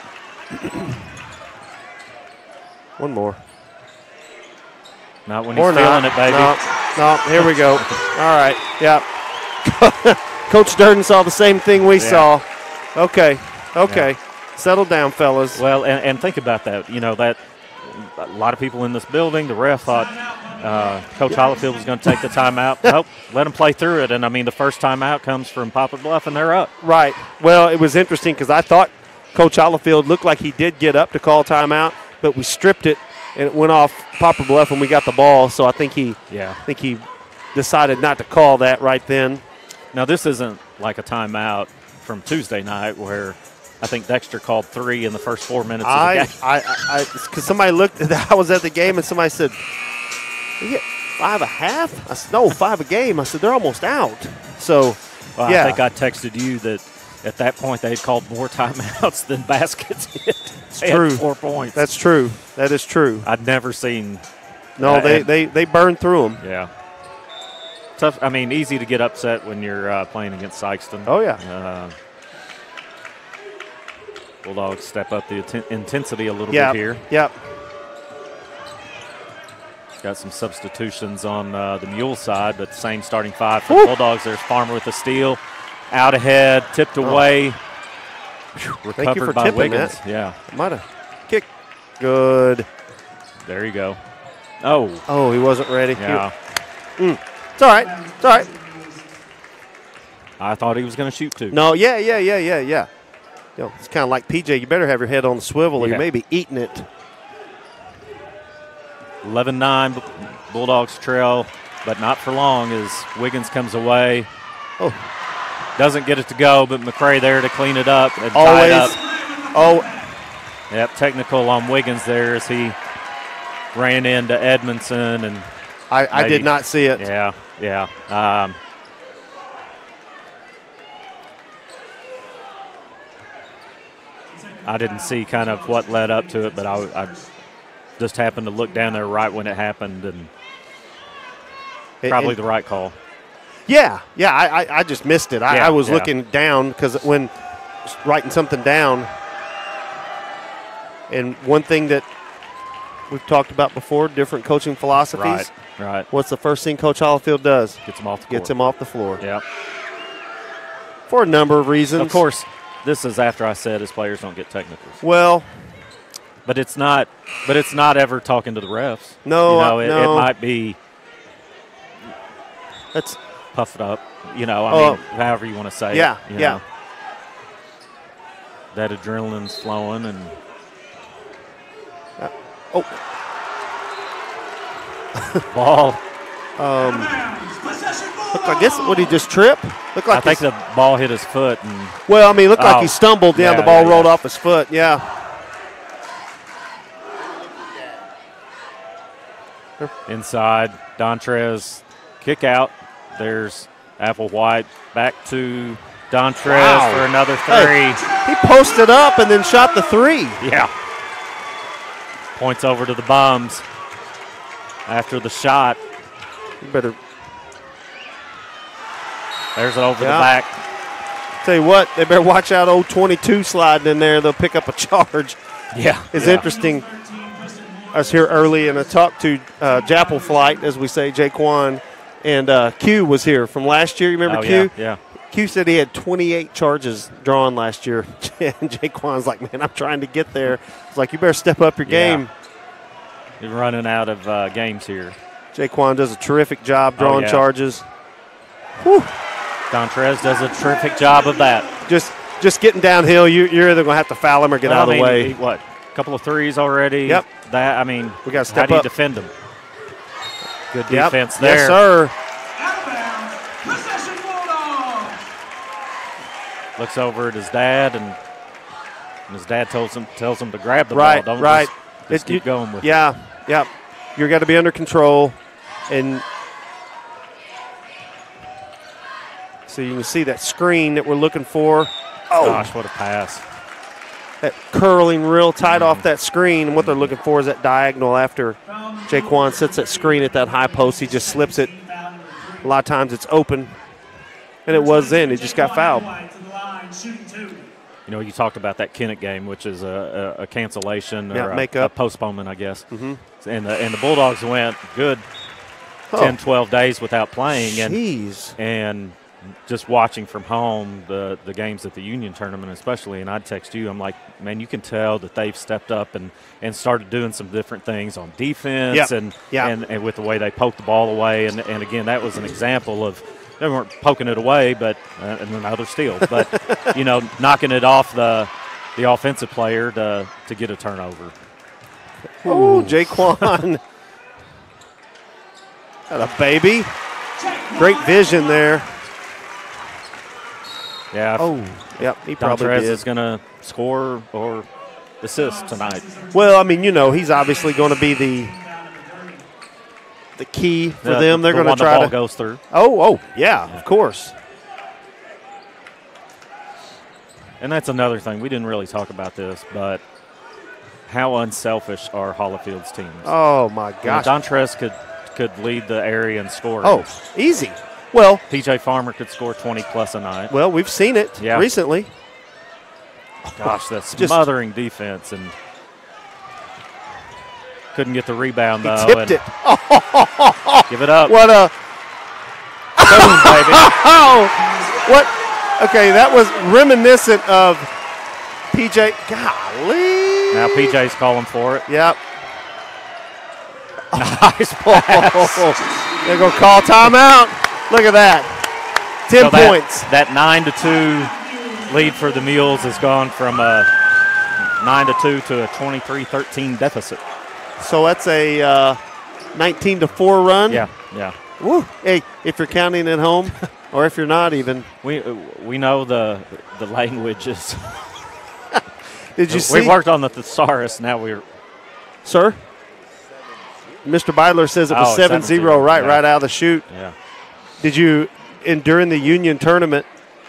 One more. Not when he's Or feeling not. it, baby. No, no, here we go. All right. Yep. Coach Durden saw the same thing we Yeah. saw. Okay. Okay. Settle down, fellas. Well, and, and think about that. You know, that a lot of people in this building, the ref thought uh, Coach Hollifield was going to take the timeout. Nope, let him play through it. And, I mean, the first timeout comes from Poplar Bluff, and they're up. Right. Well, it was interesting because I thought Coach Hollifield looked like he did get up to call timeout, but we stripped it, and it went off Poplar Bluff when we got the ball. So I think he, Yeah. I think he decided not to call that right then. Now, this isn't like a timeout from Tuesday night where I think Dexter called three in the first four minutes of the I, game. I, I, because somebody looked. I was at the game and somebody said, "You get five a half?" I said, "No, five a game." I said, "They're almost out." So, Well, yeah, I think I texted you that at that point they had called more timeouts than baskets hit. They had true. four points. That's true. That is true. I'd never seen. No, uh, they, and- they, they burned through them. Yeah. Tough. I mean, easy to get upset when you're uh, playing against Sikeston. Oh, yeah. Uh, Bulldogs step up the atten- intensity a little Yeah. bit here. Yep. Got some substitutions on uh, the Mule side, but same starting five for Woo. the Bulldogs. There's Farmer with the steal. Out ahead, tipped away. Whew, you recovered for by tipping Wiggins. that. Yeah, Might have kicked. Good. there you go. Oh, Oh, he wasn't ready. yeah. He- it's all right. It's all right. I thought he was going to shoot too. No, yeah, yeah, yeah, yeah, yeah. You know, it's kind of like P J. You better have your head on the swivel, or Yeah. you may be eating it. eleven nine, Bulldogs trail, but not for long as Wiggins comes away. Oh, Doesn't get it to go, but McCray there to clean it up and tie always. it up. Oh, Yep, technical on Wiggins there as he ran into Edmondson. And I, I Maybe. did not see it. yeah, yeah. Um, I didn't see kind of what led up to it, but I, I just happened to look down there right when it happened, and It- probably it- the right call. Yeah, yeah. I, I, I just missed it. I, Yeah, I was yeah. looking down because when writing something down, and one thing that we've talked about before, different coaching philosophies. Right, right. What's the first thing Coach Hollifield does? Gets him off the Gets court. him off the floor Yeah. for a number of reasons. Of course, this is after I said his players don't get technicals. Well, But it's not. But it's not ever talking to the refs. No, you know, it, no. it might be that's puffed up. You know, I Oh. mean, however you want to say Yeah, it. you yeah. know. That adrenaline's flowing, and oh, ball. um, Possession ball. Looked like this. Would he just trip? Looked like I think his- the ball hit his foot. And Well, I mean, it looked like Oh. he stumbled. Yeah, Yeah, the ball yeah, rolled yeah. off his foot. Yeah. inside, Dontrez kick out. There's Applewhite back to Dontrez Wow. for another Hey. three. He posted up and then shot the three. Yeah. Points over to the Bums after the shot. You better There's it over Yeah. the back. tell you what, they better watch out old twenty-two sliding in there. They'll pick up a charge. Yeah. It's yeah. interesting. I was here early and I talked to uh, Jappel Flight, as we say, Jaquan, and uh, Q was here from last year. You remember Oh, Q? yeah, yeah. Q said he had twenty-eight charges drawn last year. And Jaquan's like, man, I'm trying to get there. It's like, you better step up your Yeah. game. You're running out of uh, games here. Jaquan does a terrific job drawing Oh, yeah. charges. Whew. Dontrez does a terrific job of that. Just just getting downhill, you, you're either going to have to foul him or get Well, out of I the mean, way. he- what? A couple of threes already. Yep. That I mean, We gotta how step do you up. defend him? Good Yep. defense there. Yes, sir. Out of bounds. Possession Bulldogs. Looks over at his dad, and, and his dad tells him tells him to grab the Right, ball. Don't right. just, just It- keep you- going with it. Yeah, yeah. You've got to be under control. And so you can see that screen that we're looking for. Oh, Gosh, what a pass. that curling real tight off that screen. And what they're looking for is that diagonal after Jaquan sets that screen at that high post. He just slips it. A lot of times it's open. And it was in. He just got fouled. You know, you talked about that Kennett game, which is a, a, a cancellation or Yeah, a, make a up. postponement, I guess. Mhm. And the and the Bulldogs went good Oh. ten, twelve days without playing. And Jeez. And just watching from home the, the games at the Union tournament especially, and I'd text you, I'm like, man, you can tell that they've stepped up and, and started doing some different things on defense Yep. and, Yeah. and and with the way they poked the ball away. And, and again, that was an example of they weren't poking it away, but uh, and another steal, but, you know, knocking it off the the offensive player to, to get a turnover. Oh, Jaquan. Got a baby. Great vision there. Yeah, Oh, yep, he probably Dontrez did. is going to score or assist tonight. Well, I mean, you know, he's obviously going to be the the key for The- them. They're the going to one the try ball to. goes through. Oh, oh, yeah, of course. And that's another thing. We didn't really talk about this, but how unselfish are Hollifield's teams? Oh my You know, gosh. Dontrez could could lead the area in scoring. Oh, easy. Well, P J Farmer could score twenty plus a night. well, we've seen it Yeah. recently. Gosh, that's Just- smothering defense, and couldn't get the rebound He though. tipped and it. Give it up. What a Boom, baby. oh, what? Okay, that was reminiscent of P J. Golly. Now P J's calling for it. Yep. Nice Oh, pass. they're going to call timeout. Look at that. Ten So that- points. That nine to two lead for the Mules has gone from a nine to two to a twenty-three thirteen deficit. So that's a uh, nineteen to four run. Yeah, yeah. Woo. Hey, if you're counting at home, or if you're not even. We we know the the languages. Did you we see? worked on the thesaurus. Now we're Sir? Mister Beidler says it was Oh, seven zero seven zero, right, yeah. right out of the chute. yeah. Did you, in during the Union tournament,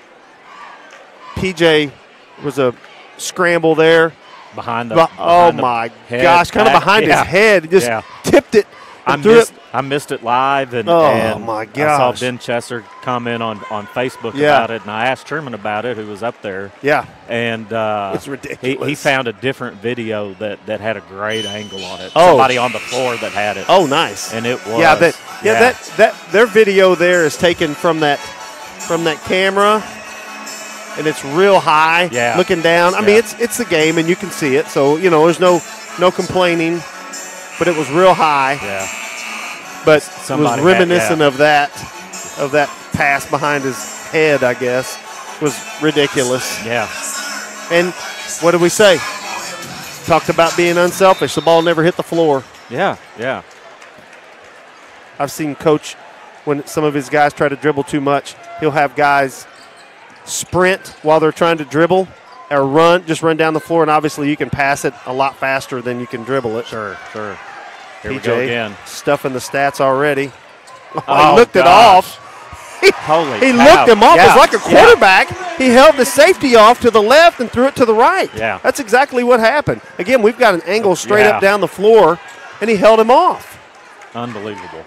P J was a scramble there. Behind the. But, oh behind the my head, gosh, kind of back. behind Yeah. his head. He just Yeah. tipped it. I and threw missed, it. I missed it live, and, Oh, and my I gosh. saw Ben Chesser comment on, on Facebook Yeah. about it, and I asked Sherman about it, who was up there, Yeah. and uh, It's he, ridiculous. he found a different video that, that had a great angle on it. Oh. Somebody on the floor that had it, Oh, nice. and it was Yeah, that yeah, yeah. that that their video there is taken from that from that camera, and it's real high, Yeah. looking down. I mean, Yeah. it's it's the game, and you can see it. So you know, there's no no complaining, but it was real high. yeah. But Somebody it was had- reminiscent yeah. of that of that pass behind his head. I guess was ridiculous. Yeah. And what did we say? Talked about being unselfish. The ball never hit the floor. Yeah, yeah. I've seen Coach when some of his guys try to dribble too much, he'll have guys sprint while they're trying to dribble or run, just run down the floor, and obviously you can pass it a lot faster than you can dribble it. Sure, sure. Here P J we go again. Stuffing the stats already. Oh, Oh, he looked it gosh. off. He, Holy he cow. looked him off. Yeah. It was like a quarterback. Yeah. He held the safety off to the left and threw it to the right. Yeah. That's exactly what happened. Again, we've got an angle straight Yeah. up down the floor, and he held him off. Unbelievable.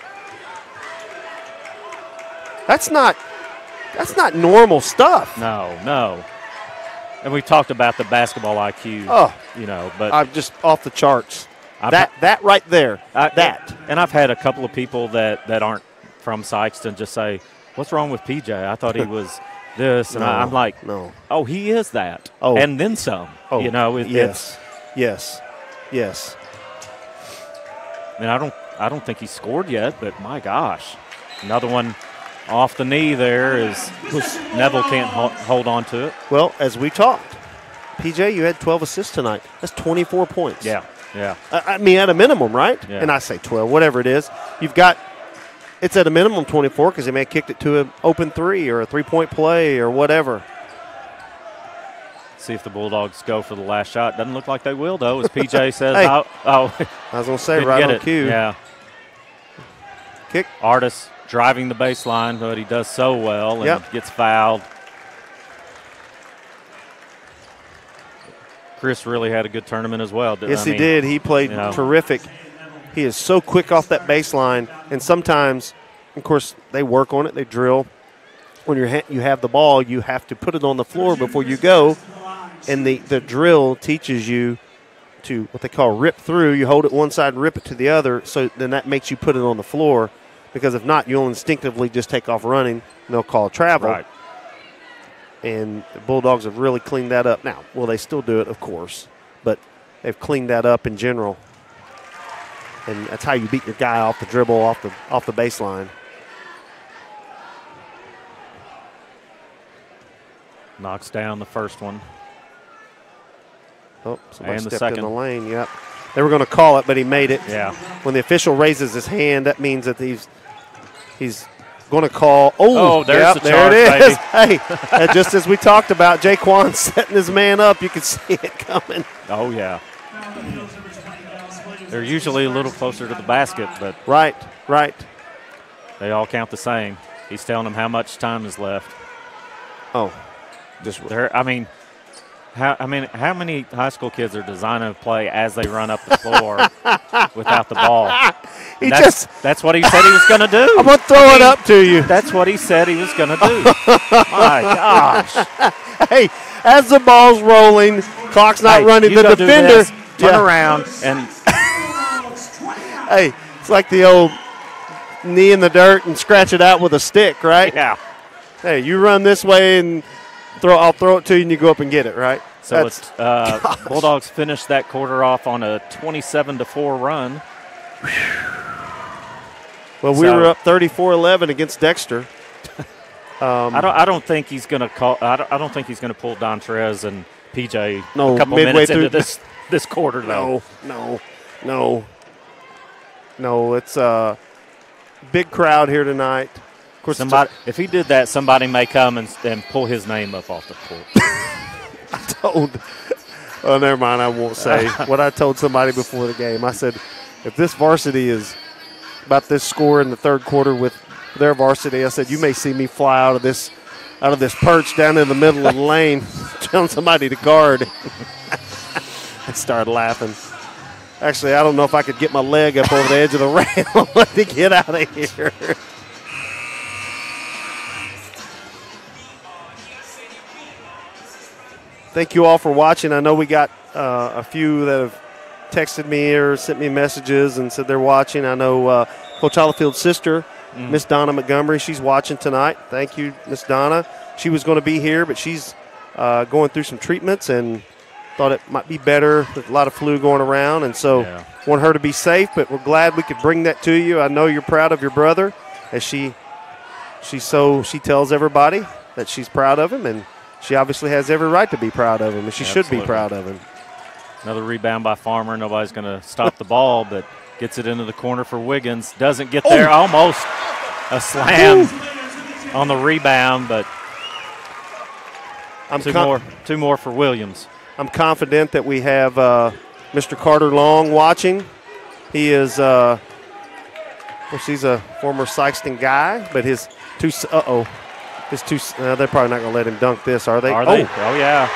That's not that's not normal stuff. No, no. And we talked about the basketball I Q, Oh. you know, but I'm just off the charts. I've that that right there. I, that. And I've had a couple of people that, that aren't from Sikeston just say, what's wrong with P J? I thought he was this. And No, I, I'm like, no. oh, he is that. Oh. And then some. Oh, you know, it, yes. Yes. Yes. I mean, I don't, I don't think he scored yet, but my gosh. Another one off the knee there is Neville can't ho- hold on to it. Well, as we talked, P J, you had twelve assists tonight. That's twenty-four points. Yeah, yeah. I, I mean, at a minimum, right? Yeah. And I say twelve, whatever it is. You've got – it's at a minimum twenty-four because they may have kicked it to an open three or a three-point play or whatever. See if the Bulldogs go for the last shot. Doesn't look like they will, though, as P J says. Hey. oh, oh. I was going to say, Didn't right get on it. cue. Yeah. Kick. Artis driving the baseline, but he does so well and Yep. gets fouled. Chris really had a good tournament as well. Yes, I he mean, did. He played you know. terrific. He is so quick off that baseline, and sometimes, of course, they work on it. They drill. When you're ha- you have the ball, you have to put it on the floor before you go, and the, the drill teaches you to what they call rip through. You hold it one side and rip it to the other, so then that makes you put it on the floor, because if not, you'll instinctively just take off running, and they'll call travel. Right. And the Bulldogs have really cleaned that up. Now, will they still do it? Of course. But they've cleaned that up in general. And that's how you beat your guy off the dribble, off the off the baseline. Knocks down the first one. Oh, somebody And the stepped second. in the lane. Yep. They were going to call it, but he made it. Yeah. When the official raises his hand, that means that he's he's going to call. Oh, Oh, there's yep, the there charge, it is. Hey, uh, just as we talked about, Jaquan setting his man up, you could see it coming. Oh, yeah. They're usually a little closer to the basket, but Right, right. they all count the same. He's telling them how much time is left. Oh, just There, I mean, how I mean, how many high school kids are designing to play as they run up the floor without the ball? he that's, just. that's what he said he was going to do. I'm going to throw it up to you. That's what he said he was going to do. My gosh. Hey, as the ball's rolling, clock's not Hey, running. you The go do defender, this, turn yeah. around, and Hey, it's like the old knee in the dirt and scratch it out with a stick, right? yeah. Hey, you run this way and throw. I'll throw it to you, and you go up and get it, right? So That's- it's uh, Bulldogs finished that quarter off on a twenty-seven to four run. well, we so- were up thirty-four eleven against Dexter. Um, I don't. I don't think he's going to call. I don't, I don't think he's going to pull Dontrez and P J No, a couple midway minutes through- into this this quarter, though. No, no, no, no. It's a big crowd here tonight. Of course, it's Somebody, if he did that, somebody may come and, and pull his name up off the court. I told. Oh, never mind. I won't say what I told somebody before the game. I said, if this varsity is about this score in the third quarter with their varsity, I said you may see me fly out of this, out of this perch down in the middle of the lane, telling somebody to guard. I started laughing. Actually, I don't know if I could get my leg up over the edge of the rail to get out of here. Thank you all for watching. I know we got uh, a few that have texted me or sent me messages and said they're watching. I know uh, Coach Hollifield's sister, Miss Donna Montgomery, she's watching tonight. Thank you, Miss Donna. She was going to be here, but she's uh, going through some treatments and thought it might be better with a lot of flu going around. And so Yeah. want her to be safe, but we're glad we could bring that to you. I know you're proud of your brother, as she, she so she tells everybody that she's proud of him, and she obviously has every right to be proud of him, and she should be Absolutely. proud of him. Another rebound by Farmer. Nobody's going to stop the ball, but gets it into the corner for Wiggins. Doesn't get there. Almost. a slam on the rebound, but I'm two com- more, two more for Williams. I'm confident that we have uh, Mister Carter Long watching. He is, uh, of course, he's a former Sikeston guy, but his two, uh oh, his two, uh, they're probably not going to let him dunk this, are they? Are they? Oh, Oh, yeah.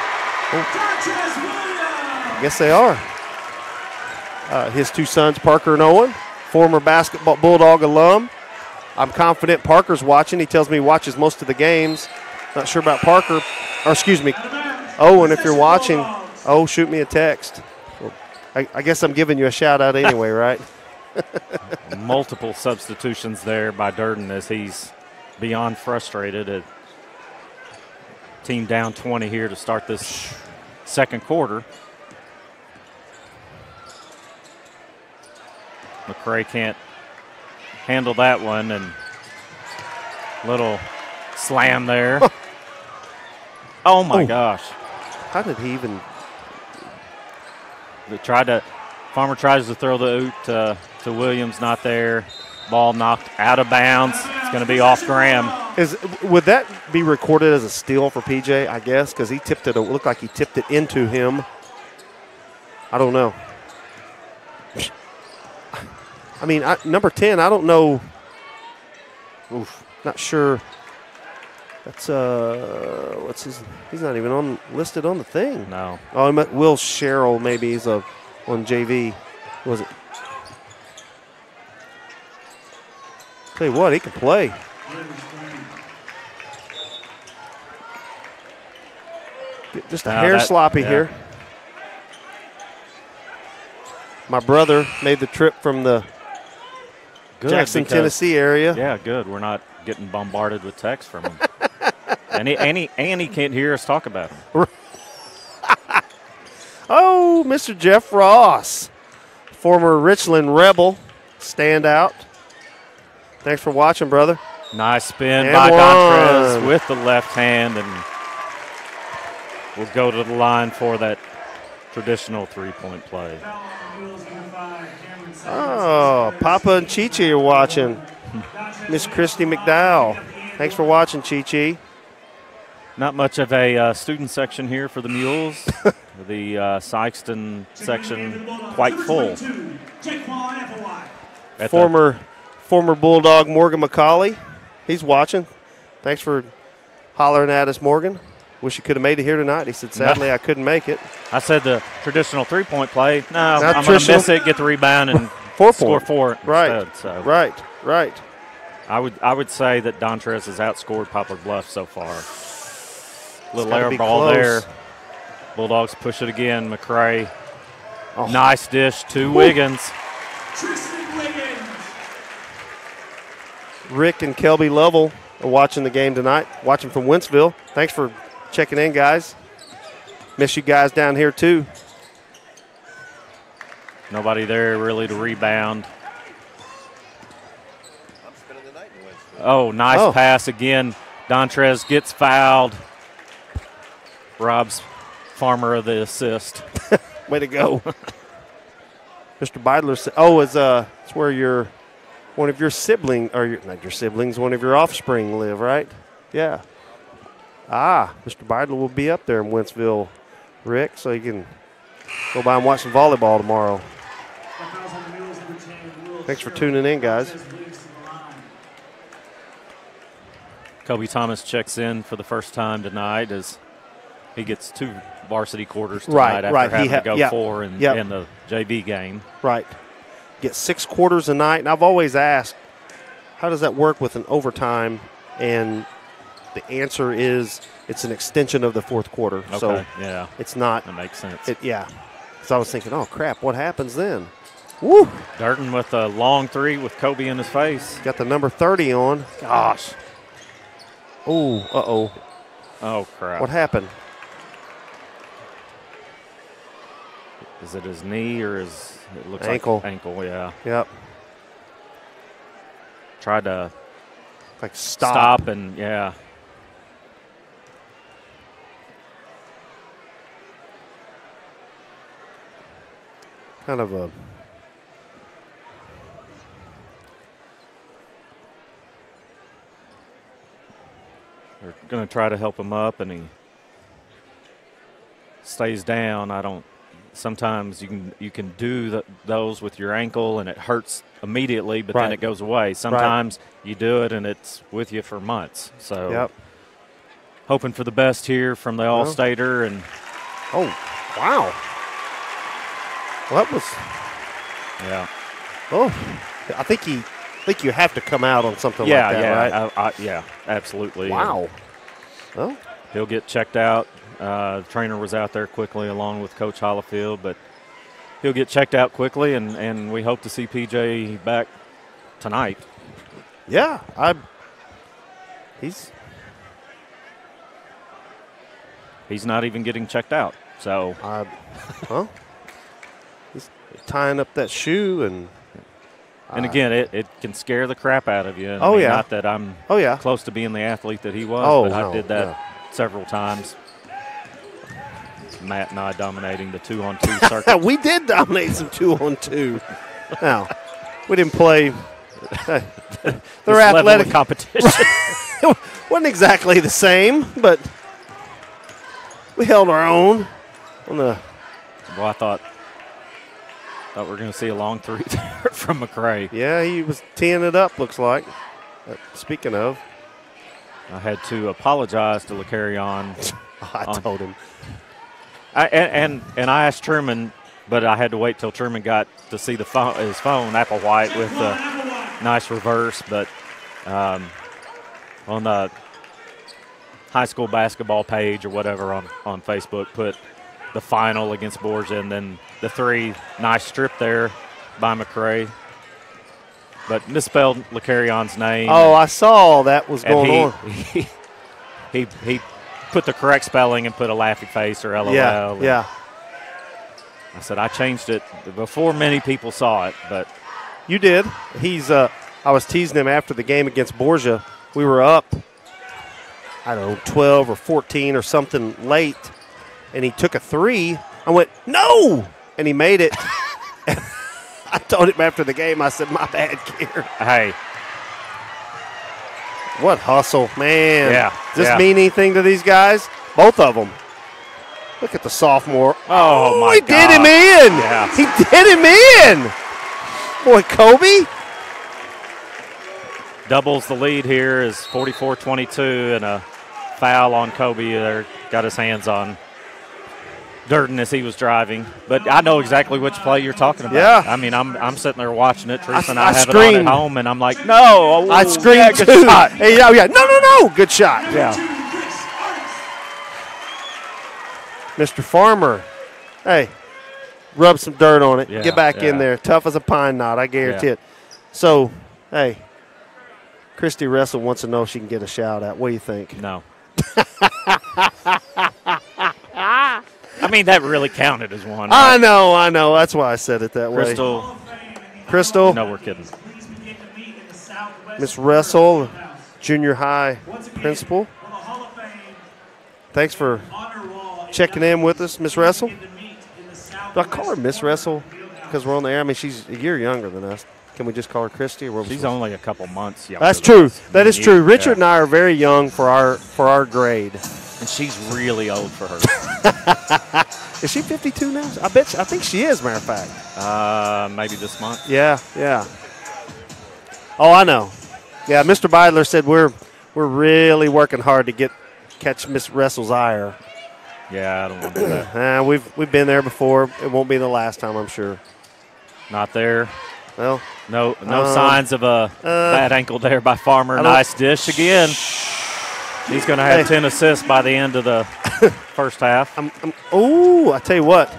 I guess they are. Uh, his two sons, Parker and Owen, former basketball Bulldog alum. I'm confident Parker's watching. He tells me he watches most of the games. Not sure about Parker, or excuse me, Owen, if you're watching, oh, shoot me a text. Well, I, I guess I'm giving you a shout out anyway, right? Multiple substitutions there by Durden as he's beyond frustrated. A team down twenty here to start this second quarter. McCray can't handle that one, and little slam there. Oh my Oh. gosh. How did he even? They tried to, Farmer tries to throw the oot to, to Williams, not there. Ball knocked out of bounds. It's going to be off Graham. Is would that be recorded as a steal for P J? I guess because he tipped it. It looked like he tipped it into him. I don't know. I mean, I, number ten. I don't know. Oof, not sure. That's uh, what's his? He's not even on listed on the thing. No. Oh, I meant Will Sherrill. Maybe he's a on J V. Was it? Tell you what, he can play. Just a Now hair that- sloppy yeah. here. My brother made the trip from the Good, Jackson, because- Tennessee area. Yeah, good. We're not getting bombarded with texts from him. and, he, and, he, and he can't hear us talk about him. Oh, Mister Jeff Ross, former Richland Rebel standout. Thanks for watching, brother. Nice spin And by Dontrez one. with the left hand, and we'll go to the line for that traditional three-point play. Oh, Papa and Chi-Chi are watching. Miss Christy McDowell. Thanks for watching, Chi-Chi. Not much of a uh, student section here for the Mules. the uh, Sikeston section quite full. At the- Former former Bulldog Morgan McCauley. He's watching. Thanks for hollering at us, Morgan. Wish you could have made it here tonight. He said, sadly, I couldn't make it. I said the traditional three-point play. No, Not I'm going to traditional. miss it, get the rebound, and Four score point. four Right, instead. So right, right. I would I would say that Dontrez has outscored Poplar Bluff so far. Little gotta air be ball close. there. Bulldogs push it again. McCray. Oh. Nice dish to Wiggins. Rick and Kelby Lovell are watching the game tonight, watching from Wentzville. Thanks for checking in, guys. Miss you guys down here, too. Nobody there really to rebound. Oh, nice Oh. pass again. Dontrez gets fouled. Rob's Farmer of the assist. Way to go. Mister Beidler said, oh, it's, uh, it's where your one of your siblings, or your, not your siblings, one of your offspring live, right? Yeah. Ah, Mister Beidler will be up there in Wentzville, Rick, so you can go by and watch some volleyball tomorrow. Thanks for tuning in, guys. Kobe Thomas checks in for the first time tonight as he gets two varsity quarters tonight Right, after right. He having ha- to go yeah, four in, yeah. in the J V game. Right. Get six quarters a night. And I've always asked, how does that work with an overtime? And the answer is it's an extension of the fourth quarter. Okay, So yeah, it's not, that makes sense. it, yeah. So I was thinking, oh, crap, what happens then? Woo! Durden with a long three with Kobe in his face. Got the number thirty on. Gosh. Oh, uh-oh. Oh, crap. What happened? Is it his knee or his it looks Ankle. like ankle, yeah. Yep. Tried to Like stop. stop and yeah. Kind of a going to try to help him up, and he stays down. I don't. Sometimes you can you can do the, those with your ankle, and it hurts immediately, but right. then it goes away. Sometimes right. you do it, and it's with you for months. So, yep. hoping for the best here from the All-Stater. And oh, wow. Well, that was. Yeah. Oh, I think he. I think you have to come out on something yeah, like that, yeah, right? I, I, yeah, absolutely. Wow. And well, he'll get checked out. Uh, the trainer was out there quickly along with Coach Hollifield, but he'll get checked out quickly, and, and we hope to see P J back tonight. Yeah, I. He's he's not even getting checked out. So, I, well, he's tying up that shoe, and and again, it, it can scare the crap out of you. And oh I mean, yeah, not that I'm oh yeah close to being the athlete that he was, oh, but no, I did that no. several times. Matt and I dominating the two-on-two circuit. We did dominate some two-on-two. Now, we didn't play. They're athletic of competition. Wasn't exactly the same, but we held our own on the. Well, I thought thought we were going to see a long three there from McCray. Yeah, he was teeing it up. Looks like. Uh, speaking of, I had to apologize to LeCarrion. I on, told him. I, and, and and I asked Truman, but I had to wait till Truman got to see the phone, his phone, Applewhite, with the nice reverse. But um, on the high school basketball page or whatever on, on Facebook, put the final against Borgia, and then the three, nice strip there by McCray. But misspelled LeCarrion's name. Oh, I saw that was going he, on. He, he, he put the correct spelling and put a laughing face or L O L. Yeah, yeah. I said I changed it before many people saw it, but you did. He's. Uh, I was teasing him after the game against Borgia. We were up, I don't know, twelve or fourteen or something late, and he took a three. I went, no, and he made it. I told him after the game, I said, my bad, Kier. Hey. What hustle, man. Yeah. Does this yeah. mean anything to these guys? Both of them. Look at the sophomore. Oh, oh my he God. did him in. Yeah. He did him in. Boy, Kobe. Doubles the lead here is forty-four twenty-two, and a foul on Kobe there. Got his hands on Durden as he was driving. But I know exactly which play you're talking about. Yeah. I mean, I'm I'm sitting there watching it. Teresa I, and I, I have screamed. it on at home, and I'm like, no. Oh, I screamed yeah, too. good shot. Hey, oh, yeah. No, no, no. Good shot. Yeah. Mister Farmer. Hey, rub some dirt on it. Yeah, Get back yeah. in there. Tough as a pine knot, I guarantee Yeah. it. So, hey, Christy Russell wants to know if she can get a shout out. What do you think? No. I mean, that really counted as one. I Right? know, I know. That's why I said it that Crystal. way. Crystal. No, we're kidding. Miss Russell, junior high principal. Thanks for checking in with us, Miss Russell. Do I call her Miss Russell because we're on the air? I mean, she's a year younger than us. Can we just call her Christy? Or She's only a couple months younger. That's than true. us. That is You- true. Richard yeah. and I are very young for our for our grade. And she's really old for her. Is she fifty-two now? I bet. She, I think she is. Matter of fact. uh, maybe this month. Yeah, yeah. Oh, I know. Yeah, Mister Beidler said we're we're really working hard to get catch Miss Russell's ire. Yeah, I don't want to do that. Uh, we've we've been there before. It won't be the last time, I'm sure. Not there. Well, No, no Um, signs of a uh, bad ankle there by Farmer. don't- Nice dish again. He's going to have Hey. ten assists by the end of the first half. I'm, I'm, oh, I tell you what.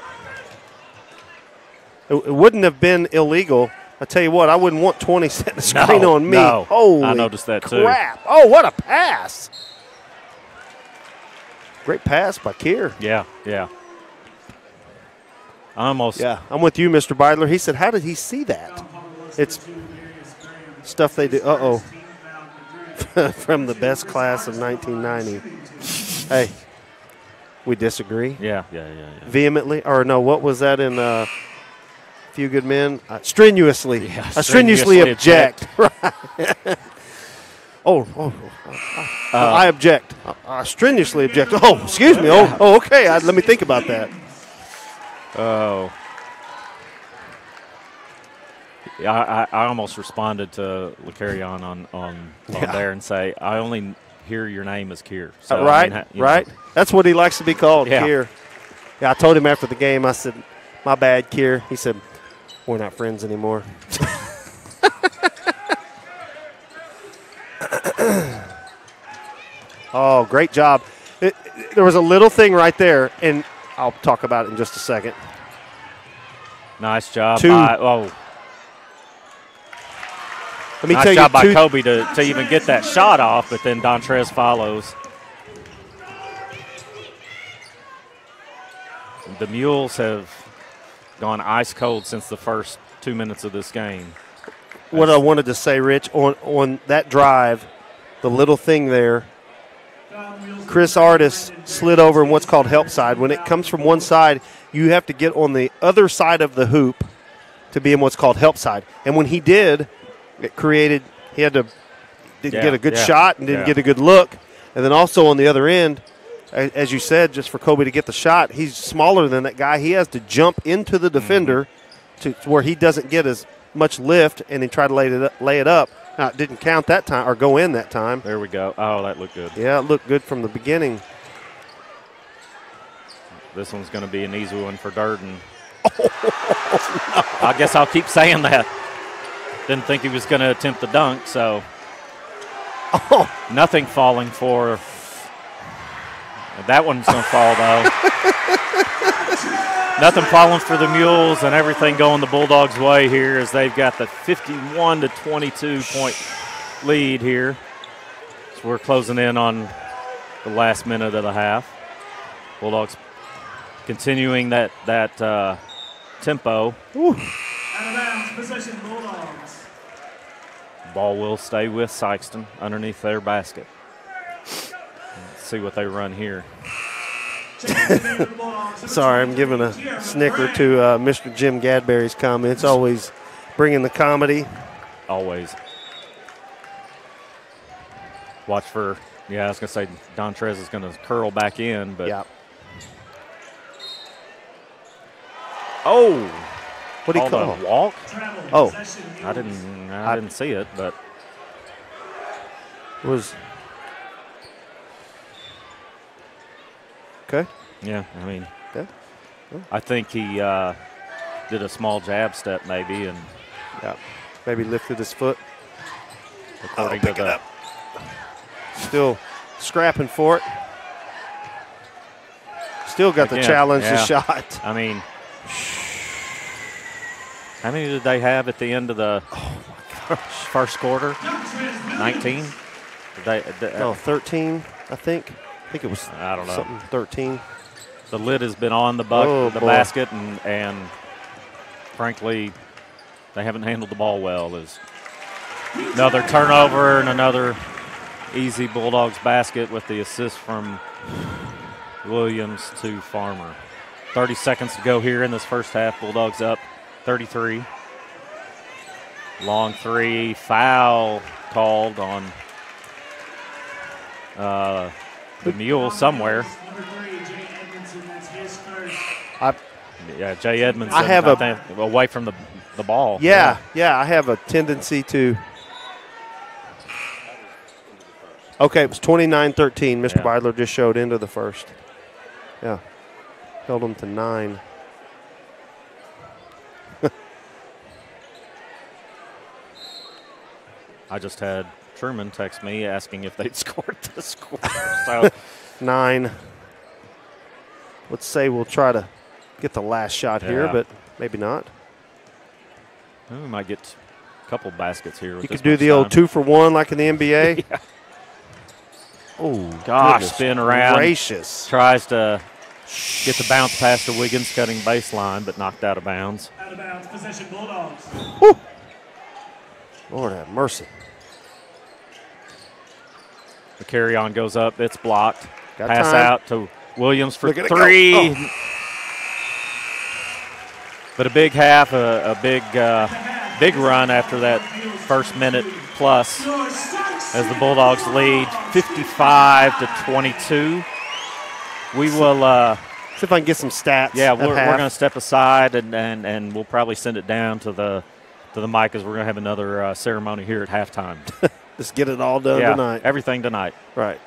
It, it wouldn't have been illegal. I tell you what, I wouldn't want twenty setting the screen No, on me. no. Holy I noticed that too. crap. Oh, what a pass. Great pass by Kier. Yeah, yeah. Almost. Yeah, I'm with you, Mister Beidler. He said, how did he see that? It's stuff they do. Uh-oh. From the best class of nineteen ninety. Hey, we disagree Yeah, yeah, yeah, yeah. vehemently. Or no, what was that in uh, Few Good Men? Uh, strenuously. Yeah, I strenuously, strenuously object. Right. Oh, oh, oh. Uh, I object. I, I strenuously object. Oh, excuse me. Oh, oh okay. I, let me think about that. Oh. Yeah, I, I, I almost responded to LeCarrion on, on, on Yeah. there and say, I only hear your name as Kier. So, Uh, right, I mean, you right. know. That's what he likes to be called, Yeah. Kier. Yeah, I told him after the game, I said, my bad, Kier. He said, we're not friends anymore. Oh, great job. It, it, there was a little thing right there, and I'll talk about it in just a second. Nice job Two. by, oh, Let me nice tell job you, by two, Kobe to, to even get that shot off, but then Dontrez follows. The Mules have gone ice cold since the first two minutes of this game. what I wanted to say, Rich, on, on that drive, the little thing there, Chris Artis slid over in what's called help side. When it comes from one side, you have to get on the other side of the hoop to be in what's called help side. And when he did, it created, he had to didn't Yeah, get a good yeah, shot and didn't yeah. get a good look. And then also on the other end, a- as you said, just for Kobe to get the shot, he's smaller than that guy. He has to jump into the defender Mm-hmm. to, to where he doesn't get as much lift, and he tried to lay it up, lay it up. Now, it didn't count that time or go in that time. There we go. Oh, that looked good. Yeah, it looked good from the beginning. This one's going to be an easy one for Durden. I guess I'll keep saying that. Didn't think he was going to attempt the dunk, so Oh, nothing falling for. That one's going to fall, though. Nothing falling for the Mules, and everything going the Bulldogs' way here as they've got the fifty-one to twenty-two point lead here. So we're closing in on the last minute of the half. Bulldogs continuing that that uh, tempo. Out of bounds, possession, Bulldogs. Ball will stay with Sikeston underneath their basket. Let's see what they run here. sorry, I'm giving a snicker to uh, Mister Jim Gadberry's comments. Always bringing the comedy. Always. Watch for, yeah, I was going to say Dontrez is going to curl back in, but. Yeah. Oh. What do you called call? a walk? Oh, I didn't, I didn't see it, but. was okay. Yeah, I mean, Yeah. I think he uh, did a small jab step maybe, and Yeah, maybe lifted his foot. according pick to it the, up. Still scrapping for it. Still got the Again, challenge yeah. the shot. I mean, how many did they have at the end of the first quarter? nineteen? Did they, did, No, thirteen, I think. I think it was I don't know. something thirteen. The lid has been on the buck, Oh, the boy. basket, and, and frankly, they haven't handled the ball well. There's another turnover and another easy Bulldogs basket with the assist from Williams to Farmer. thirty seconds to go here in this first half. Bulldogs up thirty-three. Long three, foul called on uh, the Mule somewhere. Number three, Jay Edmondson, that's his first. I, Yeah, Jay Edmondson I have a- think, away from the, the ball. yeah, yeah, I have a tendency to. Okay, it was twenty-nine thirteen. Mister Yeah. Beidler just showed into the first. Yeah, held them to nine. I just had Truman text me asking if they'd scored the score. So Nine. Let's say we'll try to get the last shot here, Yeah. but maybe not. well, we might get a couple baskets here. With You this could do much the old time. two for one like in the N B A. Yeah. Oh, Gosh, goodness spin around. gracious. Tries to get the bounce pass to Wiggins, cutting baseline, but knocked out of bounds. Out of bounds, possession, Bulldogs. Lord have mercy. The carry on goes up. It's blocked. Got Pass time. out to Williams for Look at it go. three. Oh. But a big half, a, a big, uh, big run after that first minute plus. as the Bulldogs lead fifty-five to twenty-two. We will uh, see if I can get some stats. Yeah, we're, we're going to step aside and, and, and we'll probably send it down to the to the mic as we're going to have another uh, ceremony here at halftime. Just get it all done yeah, tonight. Everything tonight. Right.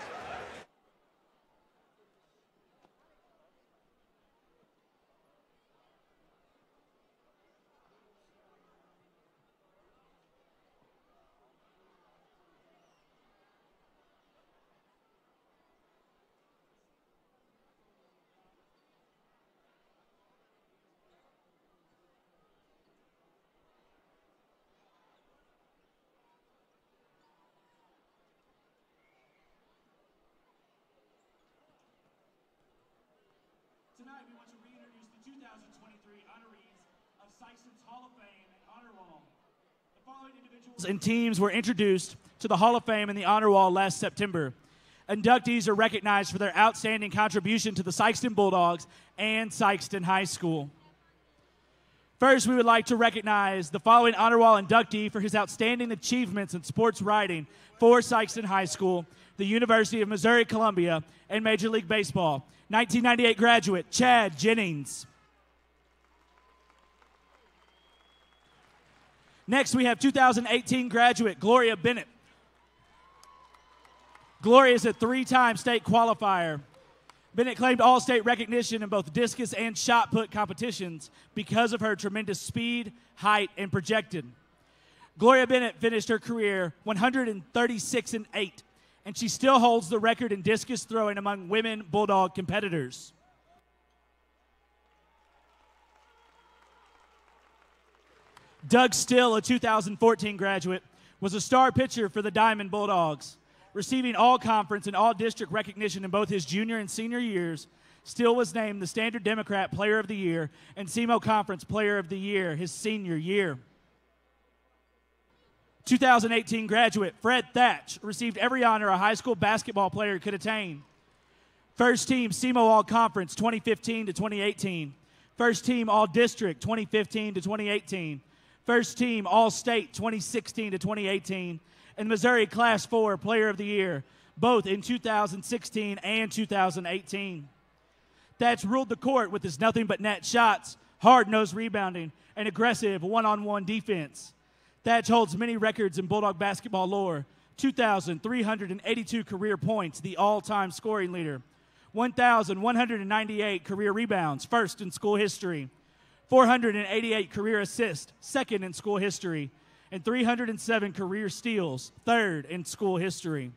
Tonight, we want to reintroduce the two thousand twenty-three honorees of Sikeston's Hall of Fame and Honor Wall. The following individuals and teams were introduced to the Hall of Fame and the Honor Wall last September. Inductees are recognized for their outstanding contribution to the Sikeston Bulldogs and Sikeston High School. First, we would like to recognize the following Honor Wall inductee for his outstanding achievements in sports writing for Sikeston High School, the University of Missouri-Columbia, and Major League Baseball. nineteen ninety-eight graduate, Chad Jennings. Next, we have two thousand eighteen graduate, Gloria Bennett. Gloria is a three-time state qualifier. Bennett claimed all-state recognition in both discus and shot put competitions because of her tremendous speed, height, and projected. Gloria Bennett finished her career one hundred thirty-six and eight, and she still holds the record in discus throwing among women Bulldog competitors. Doug Still, a two thousand fourteen graduate, was a star pitcher for the Diamond Bulldogs. Receiving all-conference and all-district recognition in both his junior and senior years, Still was named the Standard Democrat Player of the Year and S E M O Conference Player of the Year his senior year. two thousand eighteen graduate Fred Thatch received every honor a high school basketball player could attain. First team S E M O All-Conference twenty fifteen to twenty eighteen. First team All-District twenty fifteen to twenty eighteen. First team All-State twenty sixteen to twenty eighteen. And Missouri Class four Player of the Year, both in two thousand sixteen and two thousand eighteen. Thatch ruled the court with his nothing but net shots, hard-nosed rebounding, and aggressive one-on-one defense. Thatch holds many records in Bulldog basketball lore: two thousand three hundred eighty-two career points, the all-time scoring leader; one thousand one hundred ninety-eight career rebounds, first in school history; four hundred eighty-eight career assists, second in school history; and three hundred seven career steals, third in school history.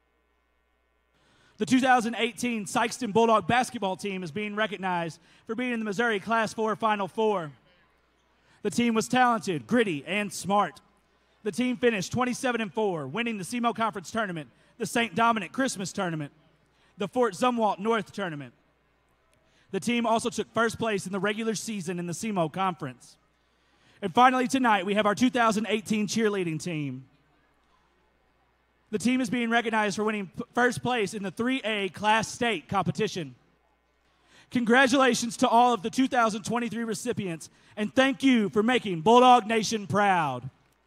The two thousand eighteen Sikeston Bulldog basketball team is being recognized for being in the Missouri Class four Final Four. The team was talented, gritty, and smart. The team finished twenty-seven and four, winning the S E M O Conference Tournament, the Saint Dominic Christmas Tournament, the Fort Zumwalt North Tournament. The team also took first place in the regular season in the S E M O Conference. And finally tonight, we have our two thousand eighteen cheerleading team. The team is being recognized for winning first place in the three A Class State competition. Congratulations to all of the two thousand twenty-three recipients, and thank you for making Bulldog Nation proud.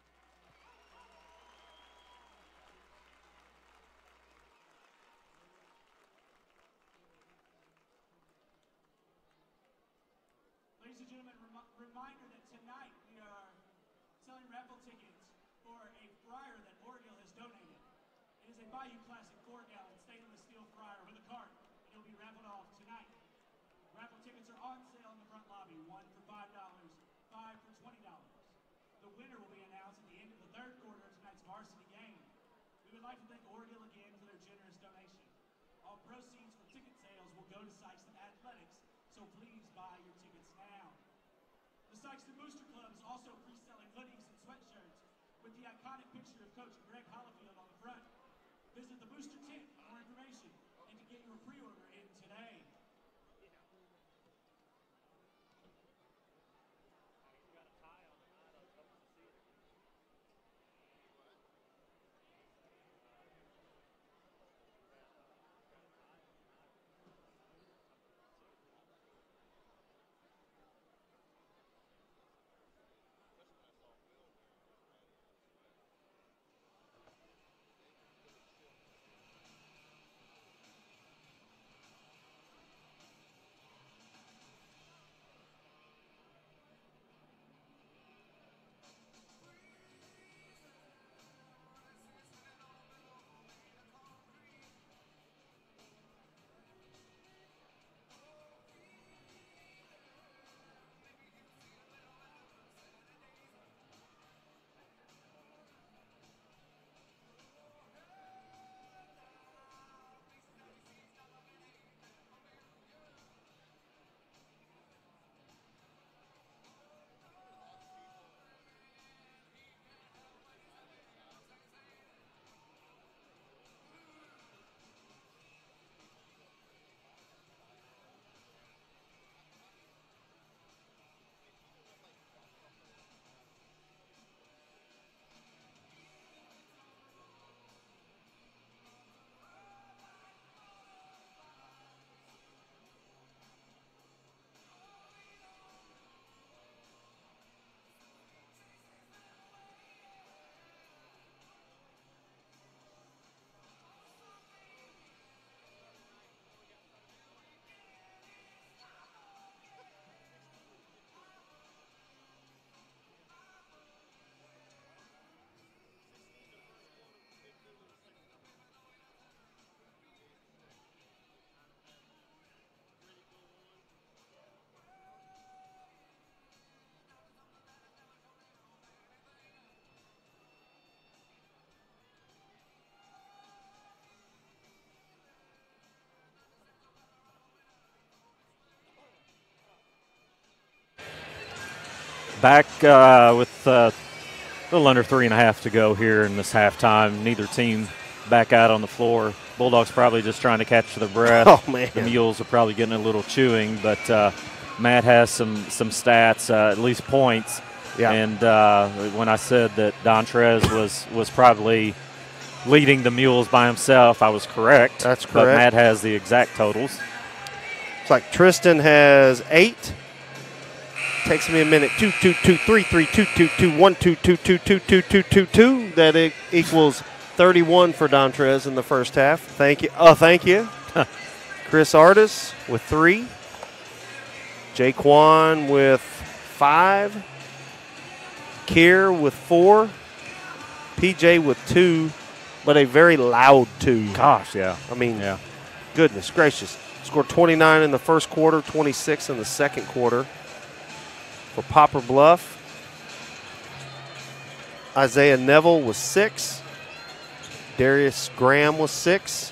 Ladies and gentlemen, rem reminder that tonight we are selling raffle tickets for a fryer that Orgill has donated. It is a Bayou Classic four gallon stainless steel fryer with a cart, and it will be raffled off tonight. Raffle tickets are on sale in the front lobby, one for five dollars, five for twenty dollars. The winner will be announced at the end of the third quarter of tonight's varsity game. We would like to thank Orgill again for their generous donation. All proceeds from ticket sales will go to Sikeston Athletics, so please buy your tickets now. The Sikeston Booster Club is also pre-selling hoodies and sweatshirts with the iconic picture of Coach Greg Hollifield on the front. Visit the Booster tent for more information and to get your pre-order in today. back uh, with uh, a little under three and a half to go here in this halftime. Neither team back out on the floor. Bulldogs probably just trying to catch their breath. Oh, man. The Mules are probably getting a little chewing, but uh, Matt has some some stats, uh, at least points. Yeah. And uh, when I said that Dontrez was, was probably leading the Mules by himself, I was correct. That's correct. But Matt has the exact totals. It's like Tristan has eight. Takes me a minute. Two, two, two, three, three, two, two, two, one, two, two, two, two, two, two, two, two. That it equals thirty-one for Dontrez in the first half. Thank you. Oh, thank you. Chris Artis with three. Jaquan with five. Kier with four. P J with two, but a very loud two. Gosh, yeah. I mean, Yeah. goodness gracious. Scored twenty-nine in the first quarter, twenty-six in the second quarter. For Poplar Bluff, Isaiah Neville was six. Darius Graham was six.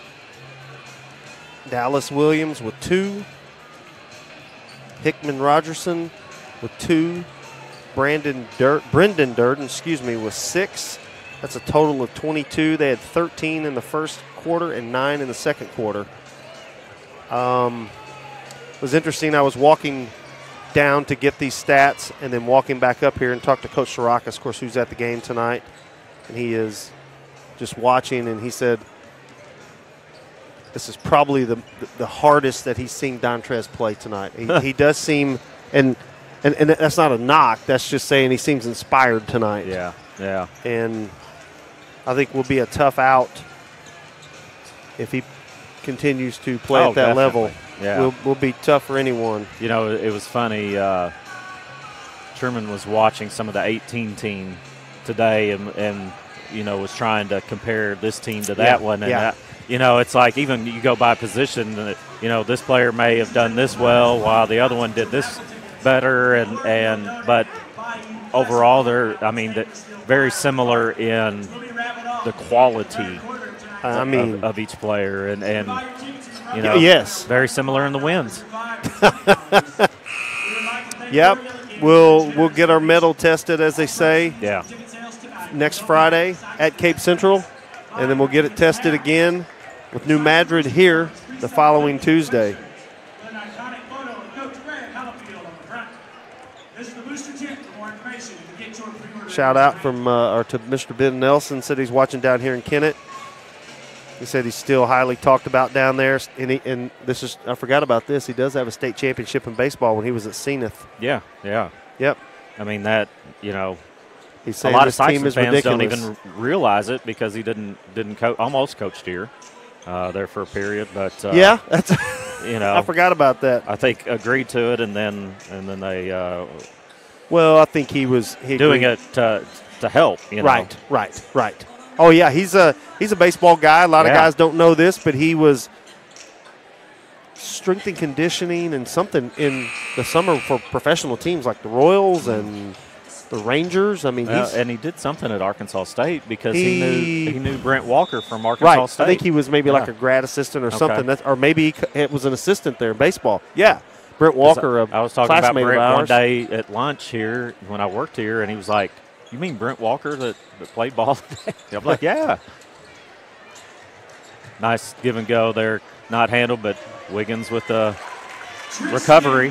Dallas Williams with two. Hickman Rogerson with two. Brandon Dur- Brendan Durden, excuse me, was six. That's a total of twenty-two. They had thirteen in the first quarter and nine in the second quarter. Um, it was interesting. I was walking down to get these stats and then walking back up here and talk to Coach Sirakis, of course, who's at the game tonight. And he is just watching, and he said this is probably the the hardest that he's seen Dontrez play tonight. He, he does seem, and, and and that's not a knock. That's just saying he seems inspired tonight. Yeah, yeah. And I think will be a tough out if he continues to play Oh, at that definitely. level. Yeah. Will will be tough for anyone. You know, it was funny. Uh, Sherman was watching some of the eighteen team today, and, and you know was trying to compare this team to that Yeah, one. And yeah. that, you know, it's like even you go by position. And you know, this player may have done this well, while the other one did this better. And and but overall, they're I mean, very similar in the quality. I mean, of, of each player, and and you know, yes, very similar in the wins. Yep. We'll we'll get our medal tested, as they say, Yeah. next Friday at Cape Central, and then we'll get it tested again with New Madrid here the following Tuesday. An iconic photo of Coach Greg Hollifield on the front. Visit the booster tent for more information to get your pre-order. Shout out from uh, or to Mister Ben Nelson, said he's watching down here in Kennett. He said he's still highly talked about down there, and, he, and this is I forgot about this. He does have a state championship in baseball when he was at Zenith. Yeah, yeah. Yep. I mean that you know, He's a saying lot of this team Sikeston is fans ridiculous. don't even realize it because he didn't didn't co- almost coached here uh, there for a period, but uh, yeah, that's. you know, I forgot about that. I think agreed to it, and then and then they uh, Well, I think he was he doing agreed. it to to help. You know, Right, right, right. Oh yeah, he's a he's a baseball guy. A lot of Yeah. guys don't know this, but he was strength and conditioning and something in the summer for professional teams like the Royals and the Rangers. I mean, Uh, he's and he did something at Arkansas State because he, He- knew he knew Brent Walker from Arkansas right. State. I think he was maybe like Yeah. a grad assistant or Okay. something. That's, or maybe he c- it was an assistant there in baseball. Yeah, Brent Walker, a I was talking about classmate Brent of one ours. day at lunch here when I worked here, and he was like, "You mean Brent Walker that, that played ball today?" I'm like, "Yeah." Nice give and go there, not handled, but Wiggins with the recovery.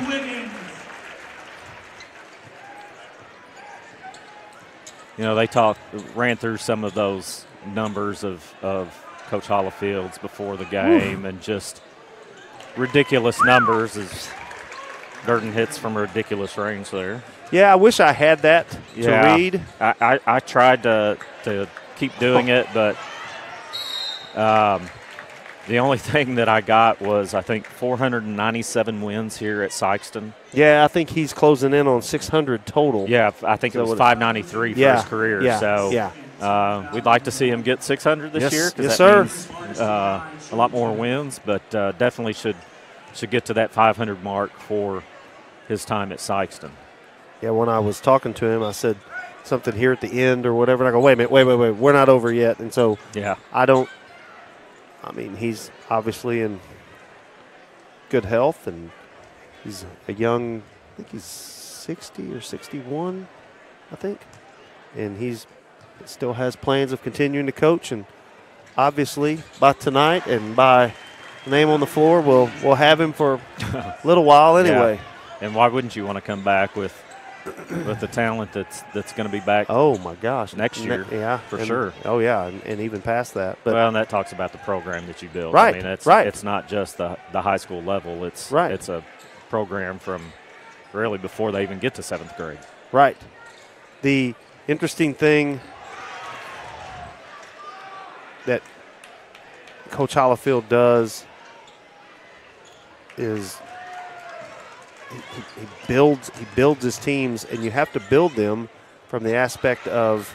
You know, they talked, ran through some of those numbers of, of Coach Hollifield's before the game, and just ridiculous numbers as Durden hits from a ridiculous range there. Yeah, I wish I had that Yeah. to read. I, I, I tried to to keep doing it, but um, the only thing that I got was, I think, four hundred ninety-seven wins here at Sikeston. Yeah, I think he's closing in on six hundred total. Yeah, I think So it was what- five ninety-three for Yeah, his career. yeah, so yeah. uh, we'd like to see him get six hundred this Yes, year because yes, that sir. means uh, a lot more wins, but uh, definitely should should get to that five hundred mark for his time at Sikeston. Yeah, when I was talking to him, I said something here at the end or whatever. And I go, wait a minute, wait, wait, wait. We're not over yet. And so Yeah. I don't – I mean, he's obviously in good health, and he's a young – I think he's sixty or sixty-one, I think. And he's still has plans of continuing to coach. And obviously, by tonight and by name on the floor, we'll we'll have him for a little while anyway. Yeah. And why wouldn't you want to come back with with the talent that's that's going to be back? Oh my gosh, next year, ne yeah, for and, sure. Oh yeah, and, and even past that. But well, and that talks about the program that you built. Right, I mean, it's right. It's not just the the high school level. It's right. It's a program from really before they even get to seventh grade. Right. The interesting thing that Coach Hollifield does is he, he builds he builds his teams, and you have to build them from the aspect of.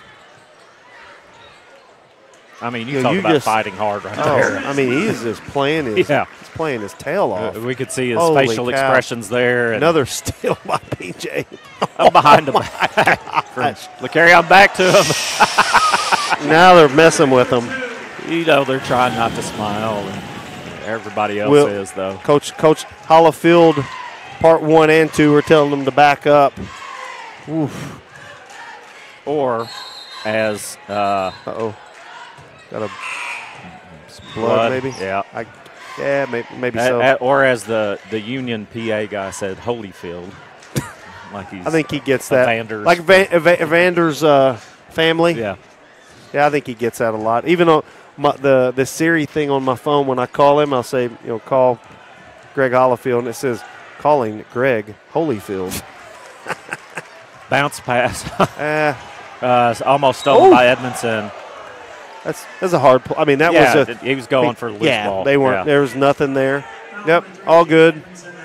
I mean, you, You know, talk you about just- fighting hard right Oh, there. I mean, he's just playing his Yeah. he's playing his tail off. Uh, we could see his Holy facial cow. expressions there. And Another steal by P J. I'm behind him. Look, carry on back to him. Now they're messing with him. You know they're trying not to smile, and everybody else Will- is though. Coach Coach Hollifield, part one and two, are telling them to back up. Oof. Or as uh, Uh-oh. Got a blood, blood, maybe? yeah. I, yeah, maybe, maybe A- so. a- or as the the Union P A guy said, Holyfield. Like he's I think he gets a that. Vander's. Like Van, Van, Vander's uh, family. Yeah. Yeah, I think he gets that a lot. Even on my, the the Siri thing on my phone, when I call him, I'll say, you know, call Greg Hollifield, and it says calling Greg Holyfield. Bounce pass. uh, uh, it's almost stolen Oh. by Edmondson. that's that's a hard. Pl- I mean, that yeah, was a. th- he was going for a loose yeah, ball. they weren't. Yeah. There was nothing there. Yep, all good.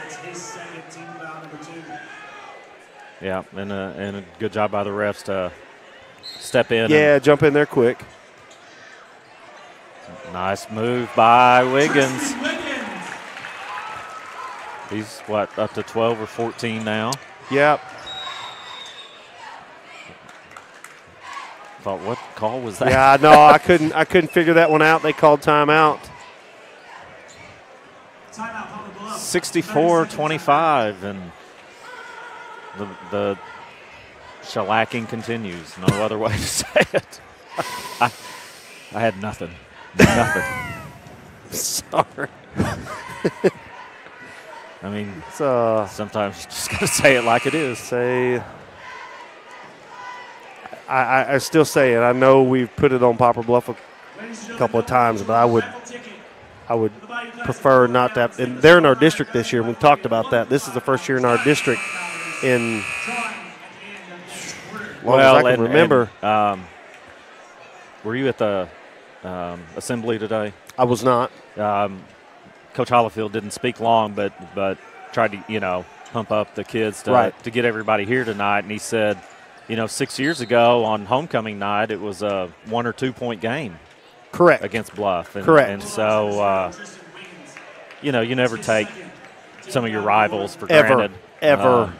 Yeah, and a, and a good job by the refs to step in. Yeah, jump in there quick. And nice move by Wiggins. He's, what, up to twelve or fourteen now? Yep. Thought, what call was that? Yeah, no, I couldn't. I couldn't figure that one out. They called timeout. sixty-four twenty-five, and the, the shellacking continues. No other way to say it. I, I had nothing. Nothing. Sorry. I mean, It's, uh, sometimes you just got to say it like it is. say. I, I, I still say it. I know we've put it on Poplar Bluff a couple of times, but I would, I would prefer not to have. And they're in our district this year. We've talked about that. This is the first year in our district in. Long Well, as I can and- remember. and, um, were you at the um, assembly today? I was not. Um, Coach Hollifield didn't speak long, but but tried to, you know, pump up the kids to, Right. to get everybody here tonight. And he said, you know, six years ago on homecoming night, it was a one or two point game Correct. against Bluff. And, Correct. And so, uh, you know, you never take some of your rivals for Ever. granted. Ever. Uh,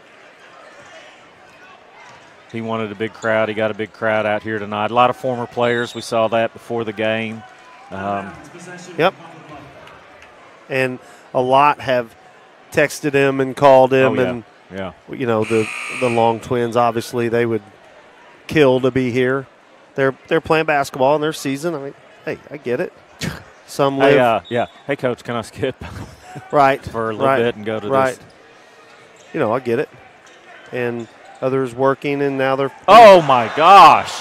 he wanted a big crowd. He got a big crowd out here tonight. A lot of former players. We saw that before the game. Um, Yep. And a lot have texted him and called him, oh, yeah. and yeah. you know the the Long Twins. Obviously, they would kill to be here. They're they're playing basketball in their season. I mean, hey, I get it. Some live Hey, uh, yeah. Hey, Coach, can I skip right for a little right, bit and go to right. this? You know, I get it. And others working, and now they're Oh, my gosh.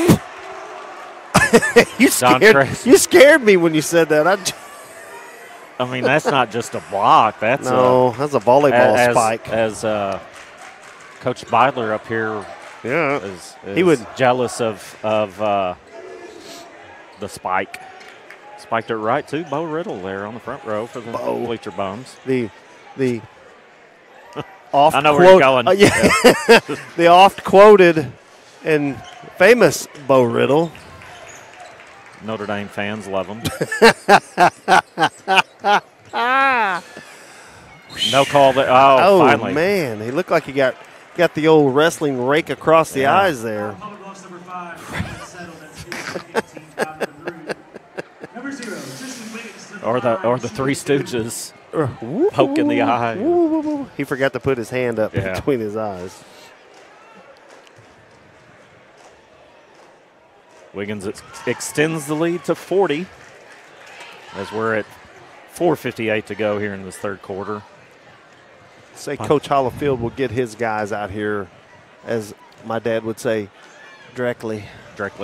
you Don scared Tracy. you scared me when you said that. I j- I mean, that's not just a block. That's no, that's a volleyball a, as, spike. As uh, Coach Beidler up here yeah, is, is He would- jealous of of uh, the spike. Spiked it right to Bo Riddle there on the front row for the Bo. bleacher bums. the the oft I know where you're going. uh, yeah, the oft quoted and famous Bo Riddle. Notre Dame fans love him. No call there. Oh, Oh, finally. man, he looked like he got got the old wrestling rake across the Yeah. eyes there. Or the or the Three Stooges. poke in the eye. He forgot to put his hand up Yeah. between his eyes. Wiggins ex- extends the lead to forty as we're at four fifty-eight to go here in this third quarter. Say Coach Hollifield will get his guys out here, as my dad would say, directly. Directly.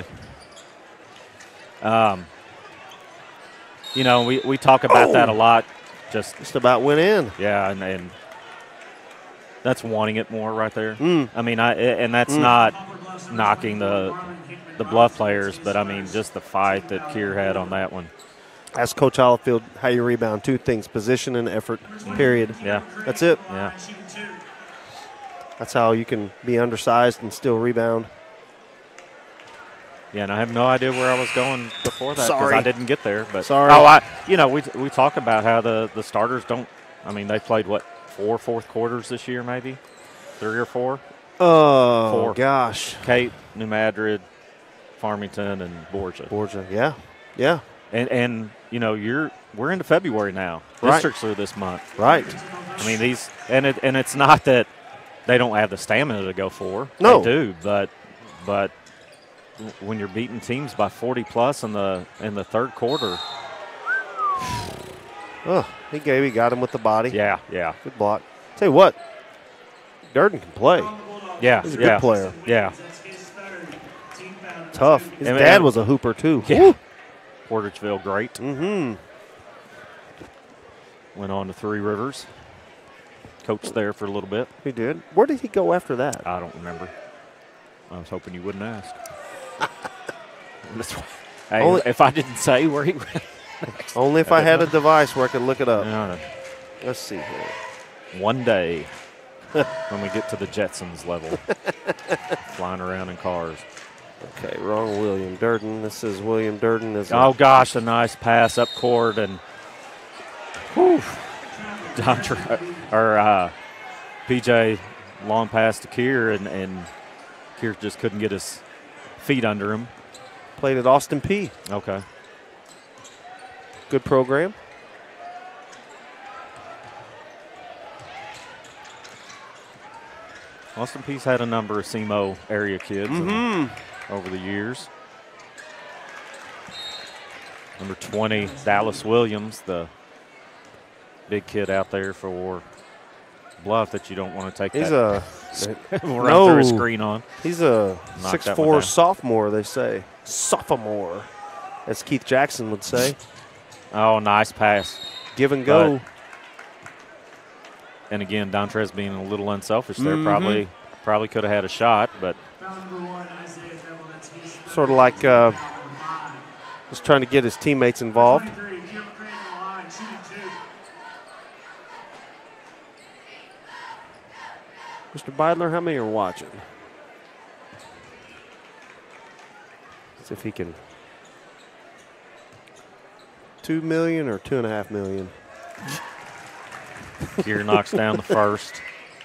Um, you know, we, we talk about Oh. that a lot. Just, Just about went in. yeah, and, and that's wanting it more right there. Mm. I mean, I and that's not knocking the the Bluff players, but I mean just the fight that Kier had on that one. Ask Coach Hollifield how you rebound. Two things, position and effort, period. Yeah, That's it. yeah. That's how you can be undersized and still rebound. Yeah, and I have no idea where I was going before that because Sorry. I didn't get there. But Sorry. Oh, I, you know, we we talk about how the the starters don't. I mean, they played what four fourth quarters this year, maybe three or four. Oh, Four. gosh. Cape, New Madrid, Farmington, and Borgia. Borgia, yeah, yeah, And and you know, you're we're into February now. Right. Districts are this month. right. I mean, these and it and it's not that they don't have the stamina to go for. No. They do, but but when you're beating teams by forty plus in the in the third quarter, Oh, he gave, he got him with the body. yeah, yeah, Good block. Tell you what, Durden can play. yeah, He's a yeah, good player. yeah. Tough. His And- dad and- was a hooper, too. Yeah. Portageville, great. Mm-hmm. Went on to Three Rivers. Coached there for a little bit. He did. Where did he go after that? I don't remember. I was hoping you wouldn't ask. That's why- hey, Only- if I didn't say where he went. Only if I had a device where I could look it up. No, no. Let's see here. One day when we get to the Jetsons level, flying around in cars. Okay, wrong William Durden. This is William Durden. Is Oh, gosh, a nice pass up court. And whew, Don Tr- or uh, P J long pass to Kier, and, and Kier just couldn't get his feet under him. played at Austin P. Okay. Good program. Austin Peay's had a number of S E M O area kids Mm-hmm. over the years. Number twenty, Dallas Williams, the big kid out there for Bluff that you don't want to take He's that a run no. through a screen on. he's a Knock six that one four down. sophomore. They say sophomore, as Keith Jackson would say. Oh, nice pass. Give and go. And again, Dontrez being a little unselfish there, Mhm. probably probably could have had a shot, but Sort of like uh, just trying to get his teammates involved. Mister Beidler, how many are watching? See if he can. Two million or two and a half million? Kier knocks down the first.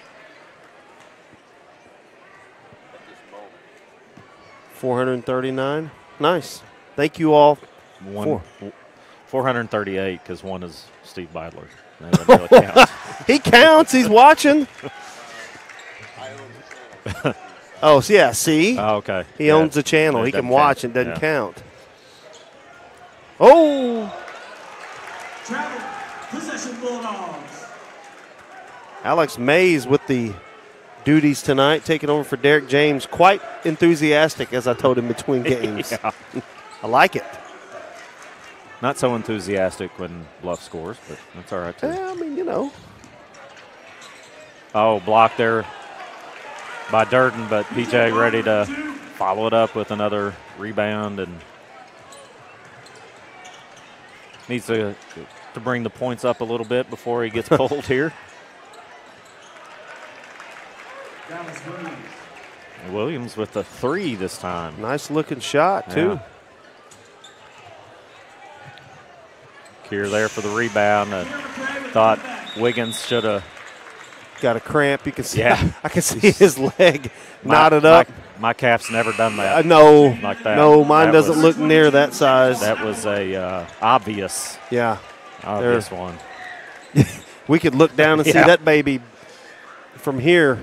four hundred thirty-nine. Nice. Thank you all. One, Four. four hundred thirty-eight because one is Steve Beidler. That doesn't really count. He counts. He's watching. Oh, so yeah, see? Oh, okay. He Yeah. owns the channel. It He can doesn't watch. count. It doesn't Yeah. count. Oh! Travel, possession Bulldogs. Alex Mays with the duties tonight, taking over for Derek James. Quite enthusiastic, as I told him between games. Yeah. I like it. Not so enthusiastic when Bluff scores, but that's all right, too. Yeah, I mean, you know. Oh, blocked there by Durden, but P J ready to follow it up with another rebound and needs to, to bring the points up a little bit before he gets pulled here. Williams with the three this time. Nice looking shot, too. Yeah. Kier there for the rebound. Uh, thought Wiggins should have. Got a cramp. You can see. Yeah. I can see his leg My- knotted up. My, my calf's never done Uh, that. no, Like that. no, mine That doesn't was- look near that size. That was a uh, obvious, yeah, obvious one. we could look down and Yeah. see that baby from here.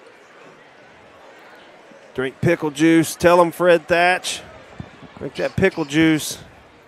Drink pickle juice. Tell them, Fred Thatch. Drink that pickle juice.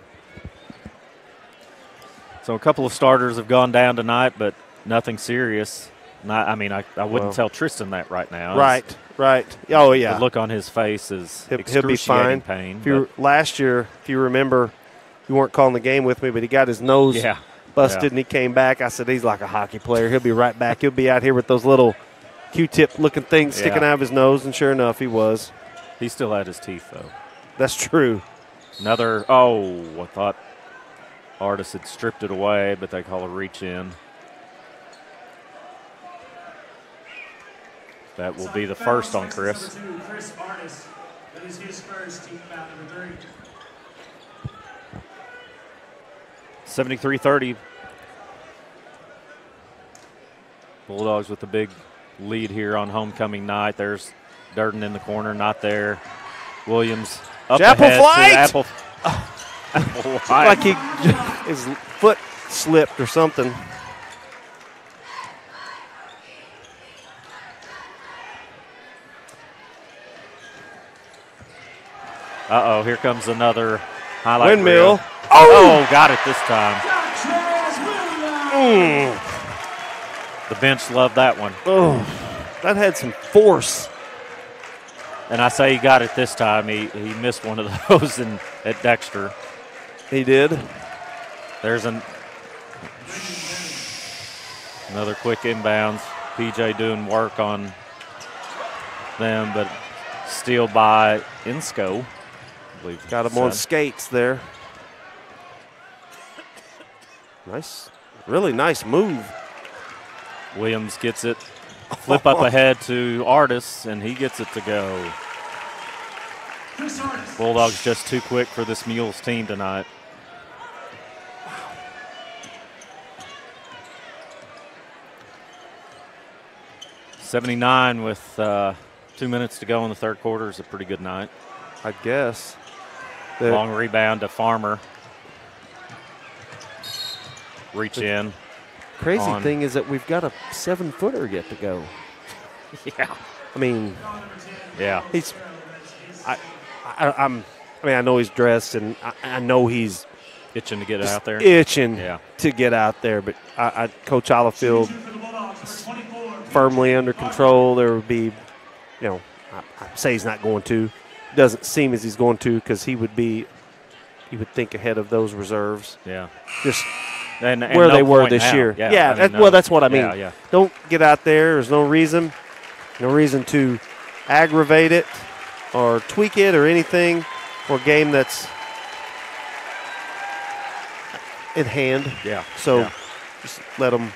So a couple of starters have gone down tonight, but nothing serious. Not, I mean, I, I wouldn't Well, tell Tristan that right now. Right, right. Oh, yeah. The look on his face is He'll, he'll be excruciating fine. pain. If you, last year, if you remember, you weren't calling the game with me, but he got his nose Yeah. busted Yeah. and he came back. I said, he's like a hockey player. He'll be right back. He'll be out here with those little Q-tip looking things sticking Yeah. out of his nose, and sure enough, he was. He still had his teeth, though. That's true. Another, oh, I thought Artis had stripped it away, but they call a reach in. That will be the first on Chris. Number two, Chris Artis. That is his first, team foul number three. seventy-three thirty. Bulldogs with the big lead here on homecoming night. There's Durden in the corner, not there. Williams up Chapel ahead flight! to Apple. Apple flight. Like he, his foot slipped or something. Uh-oh, here comes another highlight Windmill. reel. Oh! got it this time. Mm. The bench loved that one. Oh, that had some force. And I say he got it this time. He he missed one of those in, at Dexter. He did. There's an another quick inbounds. P J doing work on them, but steal by Insco. I believe Got him said. on skates there. Nice, really nice move. Williams gets it. Flip up ahead to Artis, and he gets it to go. Bulldogs just too quick for this Mules team tonight. seventy-nine with uh, two minutes to go in the third quarter is a pretty good night. I guess. The- Long rebound to Farmer. Reach in. Crazy on. thing is that we've got a seven-footer yet to go. Yeah. I mean, Yeah. he's. I, I, I'm. I mean, I know he's dressed, and I, I know he's Itching to get out there. itching Yeah. to get out there. But I, I, Coach Olifield firmly under control. There would be, you know, I, I say he's not going to. Doesn't seem as he's going to because he would be. You would think ahead of those reserves. Yeah. Just And, and where no they were point this now. year. Yeah. Yeah, I mean, that, no. well, that's what I mean. Yeah, yeah. Don't get out there. There's no reason, no reason to aggravate it or tweak it or anything for a game that's in hand. Yeah. So yeah. just let them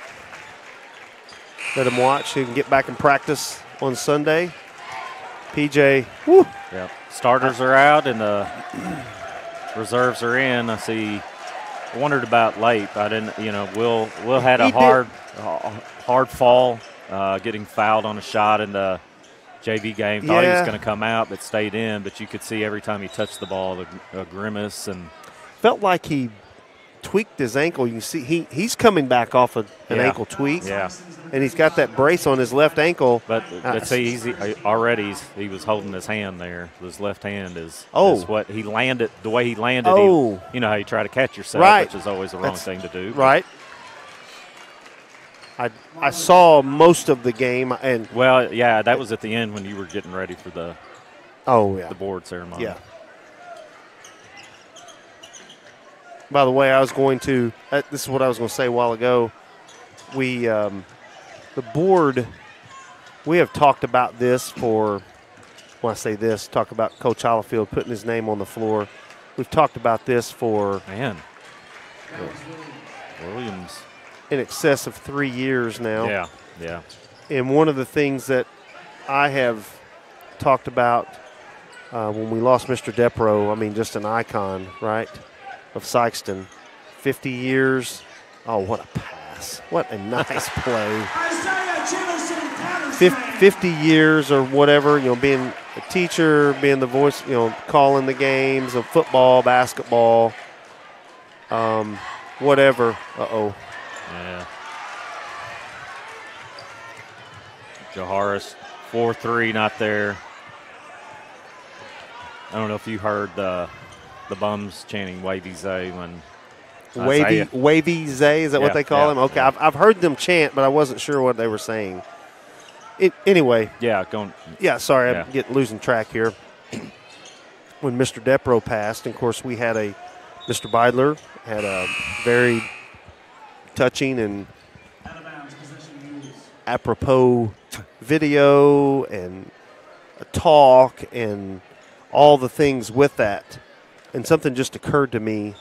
let them watch. He can get back and practice on Sunday. P J, woo, Yeah. Starters are out and the reserves are in. I see. I wondered about Lape. I didn't. You know, Will Will had a He did. hard uh, hard fall, uh, getting fouled on a shot in the J V game. Thought he was Yeah. going to come out, but stayed in. But you could see every time he touched the ball, the a grimace and felt like he tweaked his ankle. You can see he he's coming back off of an Yeah. ankle tweak. yeah. And he's got that brace on his left ankle. But Uh, let's see, he's already he's, he was holding his hand there. His left hand is, Oh. is what he landed. The way he landed, Oh. he, you know how you try to catch yourself, Right. which is always the wrong That's- thing to do. Right. I I saw most of the game and Well, yeah, that was at the end when you were getting ready for the oh yeah. the board ceremony. Yeah. By the way, I was going to uh, this is what I was going to say a while ago. We um, the board we have talked about this for when I say this, talk about Coach Olifield putting his name on the floor. We've talked about this for Man. Williams. in excess of three years now. Yeah, yeah. And one of the things that I have talked about uh, when we lost Mister Depro, I mean, just an icon, right, of Sikeston. fifty years. Oh, what a pass. What a nice play. Fif- fifty years or whatever, you know, being a teacher, being the voice, you know, calling the games of football, basketball, um, whatever. Uh-oh. Yeah. Jaharis, four three, not there. I don't know if you heard the the bums chanting Wavy Zay when Wavy Isaiah. Wavy Zay, is that Yeah, what they call yeah, him? Okay, yeah. I've, I've heard them chant, but I wasn't sure what they were saying. It, anyway, Yeah, going. yeah, sorry, Yeah. I'm getting losing track here. When Mister Depro passed, and of course, we had a Mister Beidler had a very touching and Out of bounds, possession rules. apropos video and a talk and all the things with that. And something just occurred to me.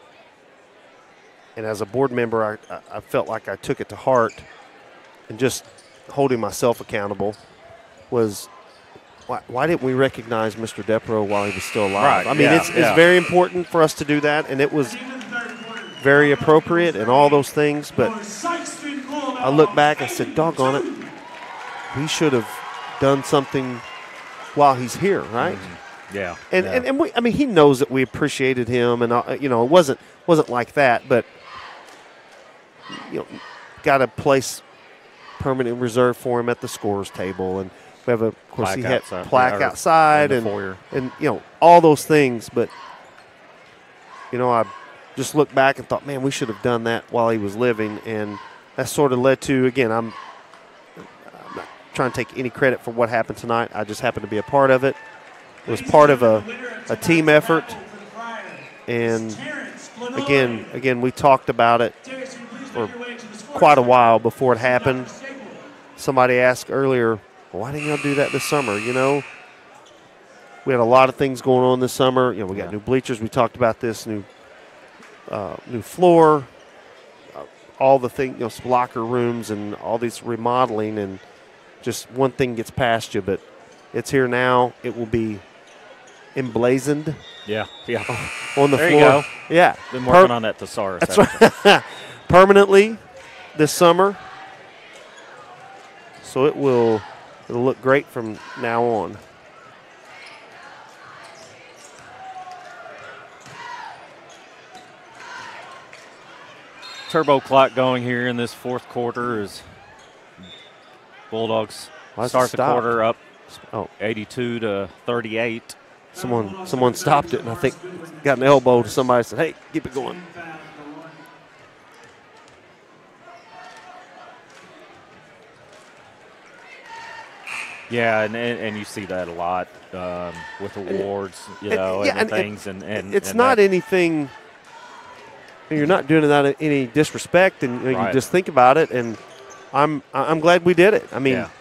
And as a board member, I, I- I felt like I took it to heart. And just holding myself accountable was, why, why didn't we recognize Mister Depro while he was still alive? Right, I mean, yeah, it's, it's yeah. very important for us to do that. And it was At the end of the third quarter, very appropriate and all those things. But your Sikeston Bulldogs I look back and said, doggone it, eighty-two. we should have done something while he's here, right? Yeah. And, yeah. and and we, I mean, he knows that we appreciated him, and uh, you know, it wasn't wasn't like that, but you know, got a place permanent reserve for him at the scorers table, and we have a, of course, Plaque he had outside, plaque or outside, in the and foyer. and you know, all those things. But you know, I just looked back and thought, man, we should have done that while he was living, and that sort of led to, again, I'm. I'm not trying to take any credit for what happened tonight. I just happened to be a part of it. It was part of a, a team effort, and again, again, we talked about it for quite a while before it happened. Somebody asked earlier, well, why didn't y'all do that this summer? You know, we had a lot of things going on this summer. You know, we got Yeah. new bleachers. We talked about this new, uh, new floor, uh, all the things, you know, some locker rooms, and all these remodeling, and just one thing gets past you, but it's here now. It will be emblazoned Yeah. Yeah. on the There you floor. go. Yeah, Been Per- working on that thesaurus. That's haven't right. Permanently this summer. So it will it'll look great from now on. Turbo clock going here in this fourth quarter as Bulldogs Why does it start the stop? quarter up Oh, eighty-two to thirty-eight. someone someone stopped it, and I think got an elbow to somebody, said, hey, keep it going. Yeah, and, and and you see that a lot um, with awards, you and- know, yeah, and, and- things, and, and It's and not that- anything, you're not doing it out of any disrespect, and you, know, you Right. just think about it, and I'm I'm glad we did it. I mean, Yeah.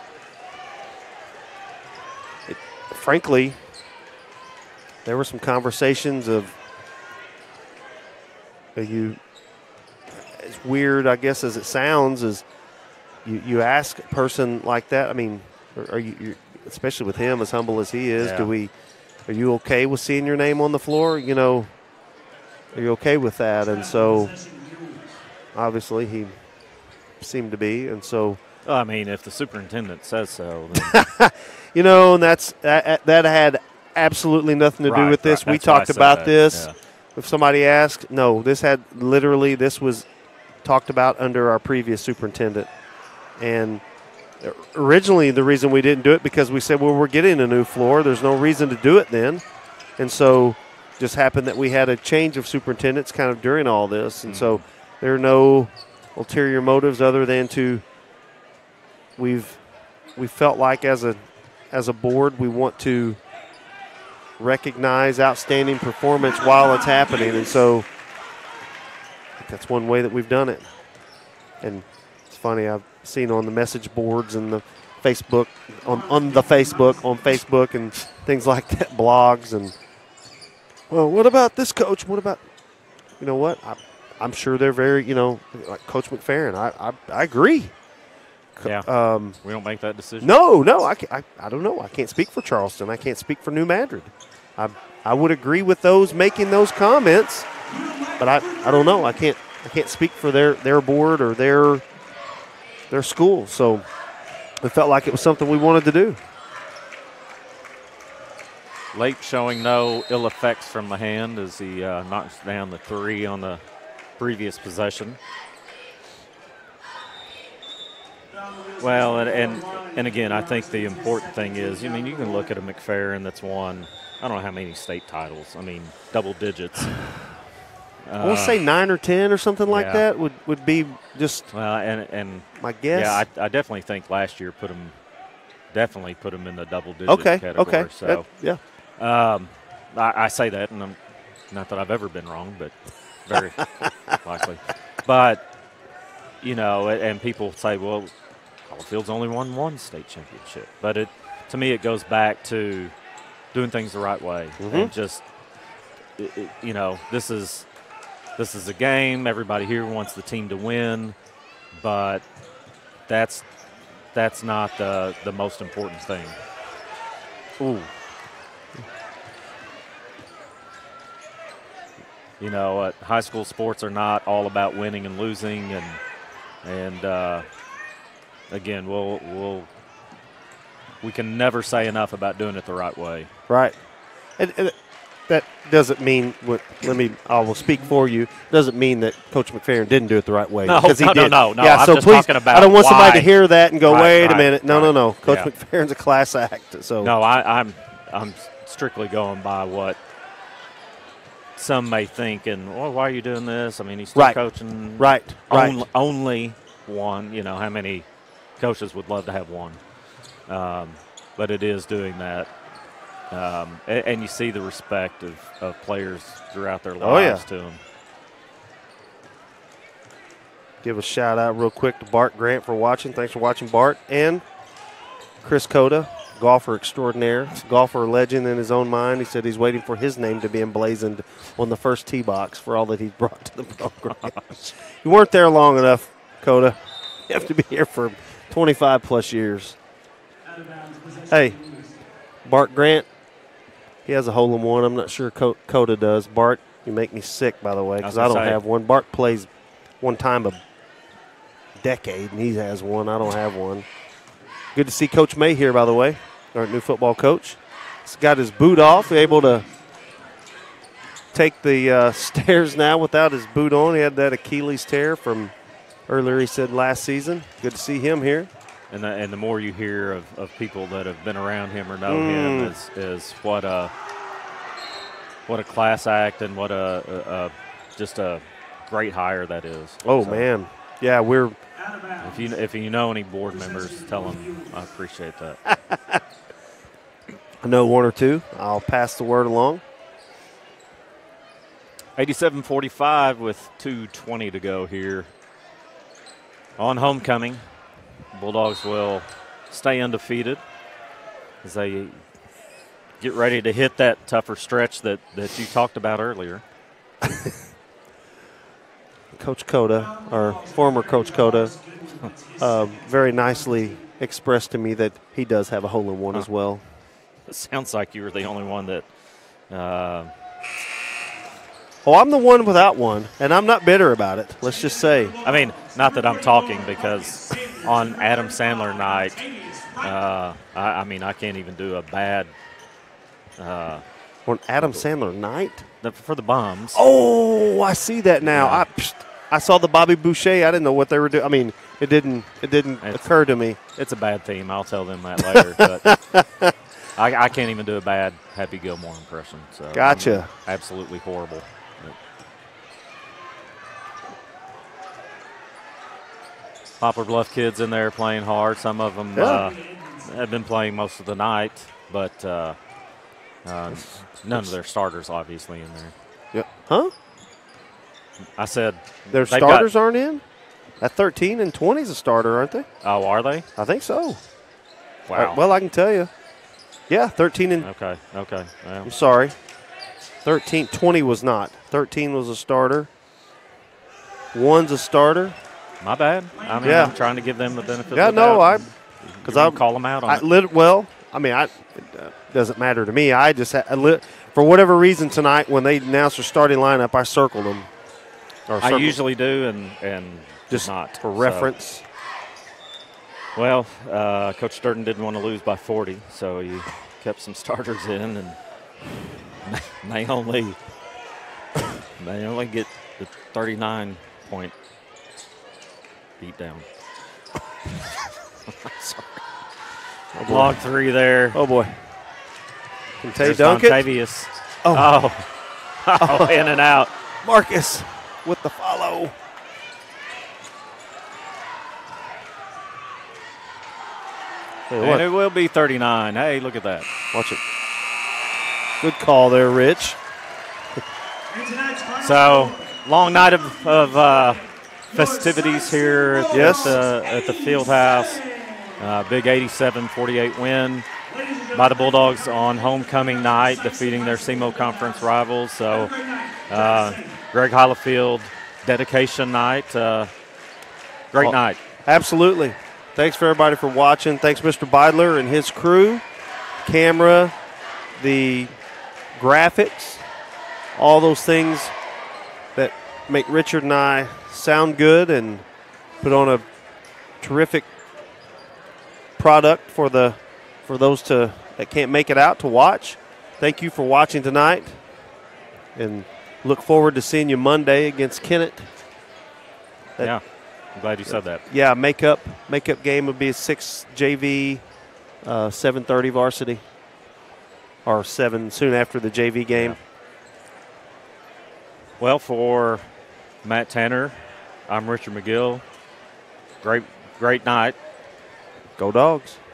it, frankly, there were some conversations of, are you, as weird, I guess, as it sounds, is you, you ask a person like that, I mean, are, are you, you're, especially with him, as humble as he is, Yeah. do we, are you okay with seeing your name on the floor? You know, are you okay with that? And so, obviously, he seemed to be, and so, Well, I mean, if the superintendent says so, then you know, and that's that, that had absolutely nothing to do Right, with this. right. We That's why I talked said about that, this. yeah. If somebody asked, no, this had literally, this was talked about under our previous superintendent. And originally the reason we didn't do it because we said, well, we're getting a new floor. There's no reason to do it then. And so just happened that we had a change of superintendents kind of during all this. And so there are no ulterior motives other than to, we've, we felt like as a, as a board, we want to recognize outstanding performance while it's happening. And so I think that's one way that we've done it. And it's funny, I've seen on the message boards and the Facebook, on, on the Facebook, on Facebook and things like that, blogs. And, well, what about this coach? What about, you know what? I, I'm sure they're very, you know, like Coach McFerrin. I, I, I agree. yeah, Um, we don't make that decision. no, no, I, can't, I, I don't know. I can't speak for Charleston. I can't speak for New Madrid. I, I would agree with those making those comments, but I, I don't know. I can't I can't speak for their, their board or their their school. So it felt like it was something we wanted to do. Late showing no ill effects from the hand as he uh, knocks down the three on the previous possession. Well, and, and and again, I think the important thing is, I mean, you can look at a McFerrin that's won, I don't know how many state titles. I mean, double digits. I want to say nine or ten or something like yeah. that would, would be just well, and and my guess. Yeah, I, I definitely think last year put him definitely put him in the double digit okay, category. Okay, so that, yeah, um, I, I say that, and I'm not that I've ever been wrong, but very likely. But you know, and people say, well, Hollifield's only won one state championship, but it to me it goes back to doing things the right way mm-hmm. and just it, it, you know, this is. This is a game. Everybody here wants the team to win, but that's that's not the the most important thing. Ooh. You know, uh, high school sports are not all about winning and losing, and and uh, again, we'll we'll we can never say enough about doing it the right way. Right. And, and that doesn't mean, let me, I will speak for you, doesn't mean that Coach McFerrin didn't do it the right way. No, he no, did. no, no, no. Yeah, I'm so just please, talking about I don't want why. somebody to hear that and go, right, wait right, a minute. No, right. no, no. Coach yeah. McFerrin's a class act. So No, I, I'm I'm strictly going by what some may think, and, well, why are you doing this? I mean, he's still right. coaching. Right, right. Only, only one. You know, how many coaches would love to have one? Um, but it is doing that. Um, and, and you see the respect of, of players throughout their lives oh, yeah. to them. Give a shout out real quick to Bart Grant for watching. Thanks for watching, Bart. And Chris Cota, golfer extraordinaire, golfer legend in his own mind. He said he's waiting for his name to be emblazoned on the first tee box for all that he's brought to the program. You weren't there long enough, Cota. You have to be here for twenty-five plus years. Hey, Bart Grant, he has a hole in one. I'm not sure Cota does. Bart, you make me sick, by the way, because I, I don't say. have one. Bart plays one time a decade, and he has one. I don't have one. Good to see Coach May here, by the way, our new football coach. He's got his boot off, able to take the uh, stairs now without his boot on. He had that Achilles tear from earlier, he said, last season. Good to see him here. And the, and the more you hear of, of people that have been around him or know mm. him is, is what a what a class act and what a, a, a just a great hire that is. Oh, so, man. Yeah, we're if you if you know any board members, tell them I appreciate that. I know one or two. I'll pass the word along. eighty-seven forty-five with two twenty to go here on homecoming. Bulldogs will stay undefeated as they get ready to hit that tougher stretch that, that you talked about earlier. Coach Cota, or former Coach Cota, uh, very nicely expressed to me that he does have a hole in one huh. as well. It sounds like you were the only one that uh, – Oh, I'm the one without one, and I'm not bitter about it. Let's just say. I mean, not that I'm talking, because on Adam Sandler night, uh, I, I mean, I can't even do a bad. Uh, on Adam Sandler night? The, for the Bums. Oh, I see that now. Yeah. I, I saw the Bobby Boucher. I didn't know what they were doing. I mean, it didn't. It didn't it's, occur to me. It's a bad theme. I'll tell them that later. But I, I can't even do a bad Happy Gilmore impression. So gotcha. I'm absolutely horrible. Poplar Bluff kids in there playing hard. Some of them yeah. uh, have been playing most of the night, but uh, uh, none of their starters obviously in there. Yeah. Huh? I said their starters got, aren't in? At thirteen and twenty is a starter, aren't they? Oh, are they? I think so. Wow. Uh, well, I can tell you. Yeah, thirteen and. Okay. Okay. Well. I'm sorry. thirteen, twenty was not. thirteen was a starter. One's a starter. My bad. I mean, yeah. I'm trying to give them the benefit yeah, of the no, doubt. I because I call them out on I it. Lit, well, I mean, I it uh, doesn't matter to me. I just I lit, for whatever reason tonight when they announced their starting lineup, I circled them. Or I circled usually do, and and just not for reference. So. Well, uh, Coach Sturton didn't want to lose by forty, so he kept some starters in, and they only they only get the thirty-nine point beat down. Sorry. Oh, Long three there. Oh, boy. Can Tay There's dunk it? Montavious. Oh. Oh. oh, in and out. Marcus with the follow. Hey, And what? it will be thirty-nine. Hey, look at that. Watch it. Good call there, Rich. So, long night of, of uh, festivities here at, Yes. the, at the field house. Uh, big eighty-seven forty-eight win by the Bulldogs on homecoming night, defeating their S E M O Conference rivals. So, uh, Greg Hollifield dedication night. Uh, great Well, night. Absolutely. Thanks for everybody for watching. Thanks, Mister Beidler and his crew, camera, the graphics, all those things that make Richard and I sound good and put on a terrific product for the for those to that can't make it out to watch. Thank you for watching tonight, and look forward to seeing you Monday against Kennett. That, Yeah, I'm glad you said that. Yeah, makeup makeup game would be a six J V, uh, seven thirty varsity, or seven soon after the J V game. Yeah. Well, for Matt Tanner, I'm Richard McGill. Great, great night. Go Dogs.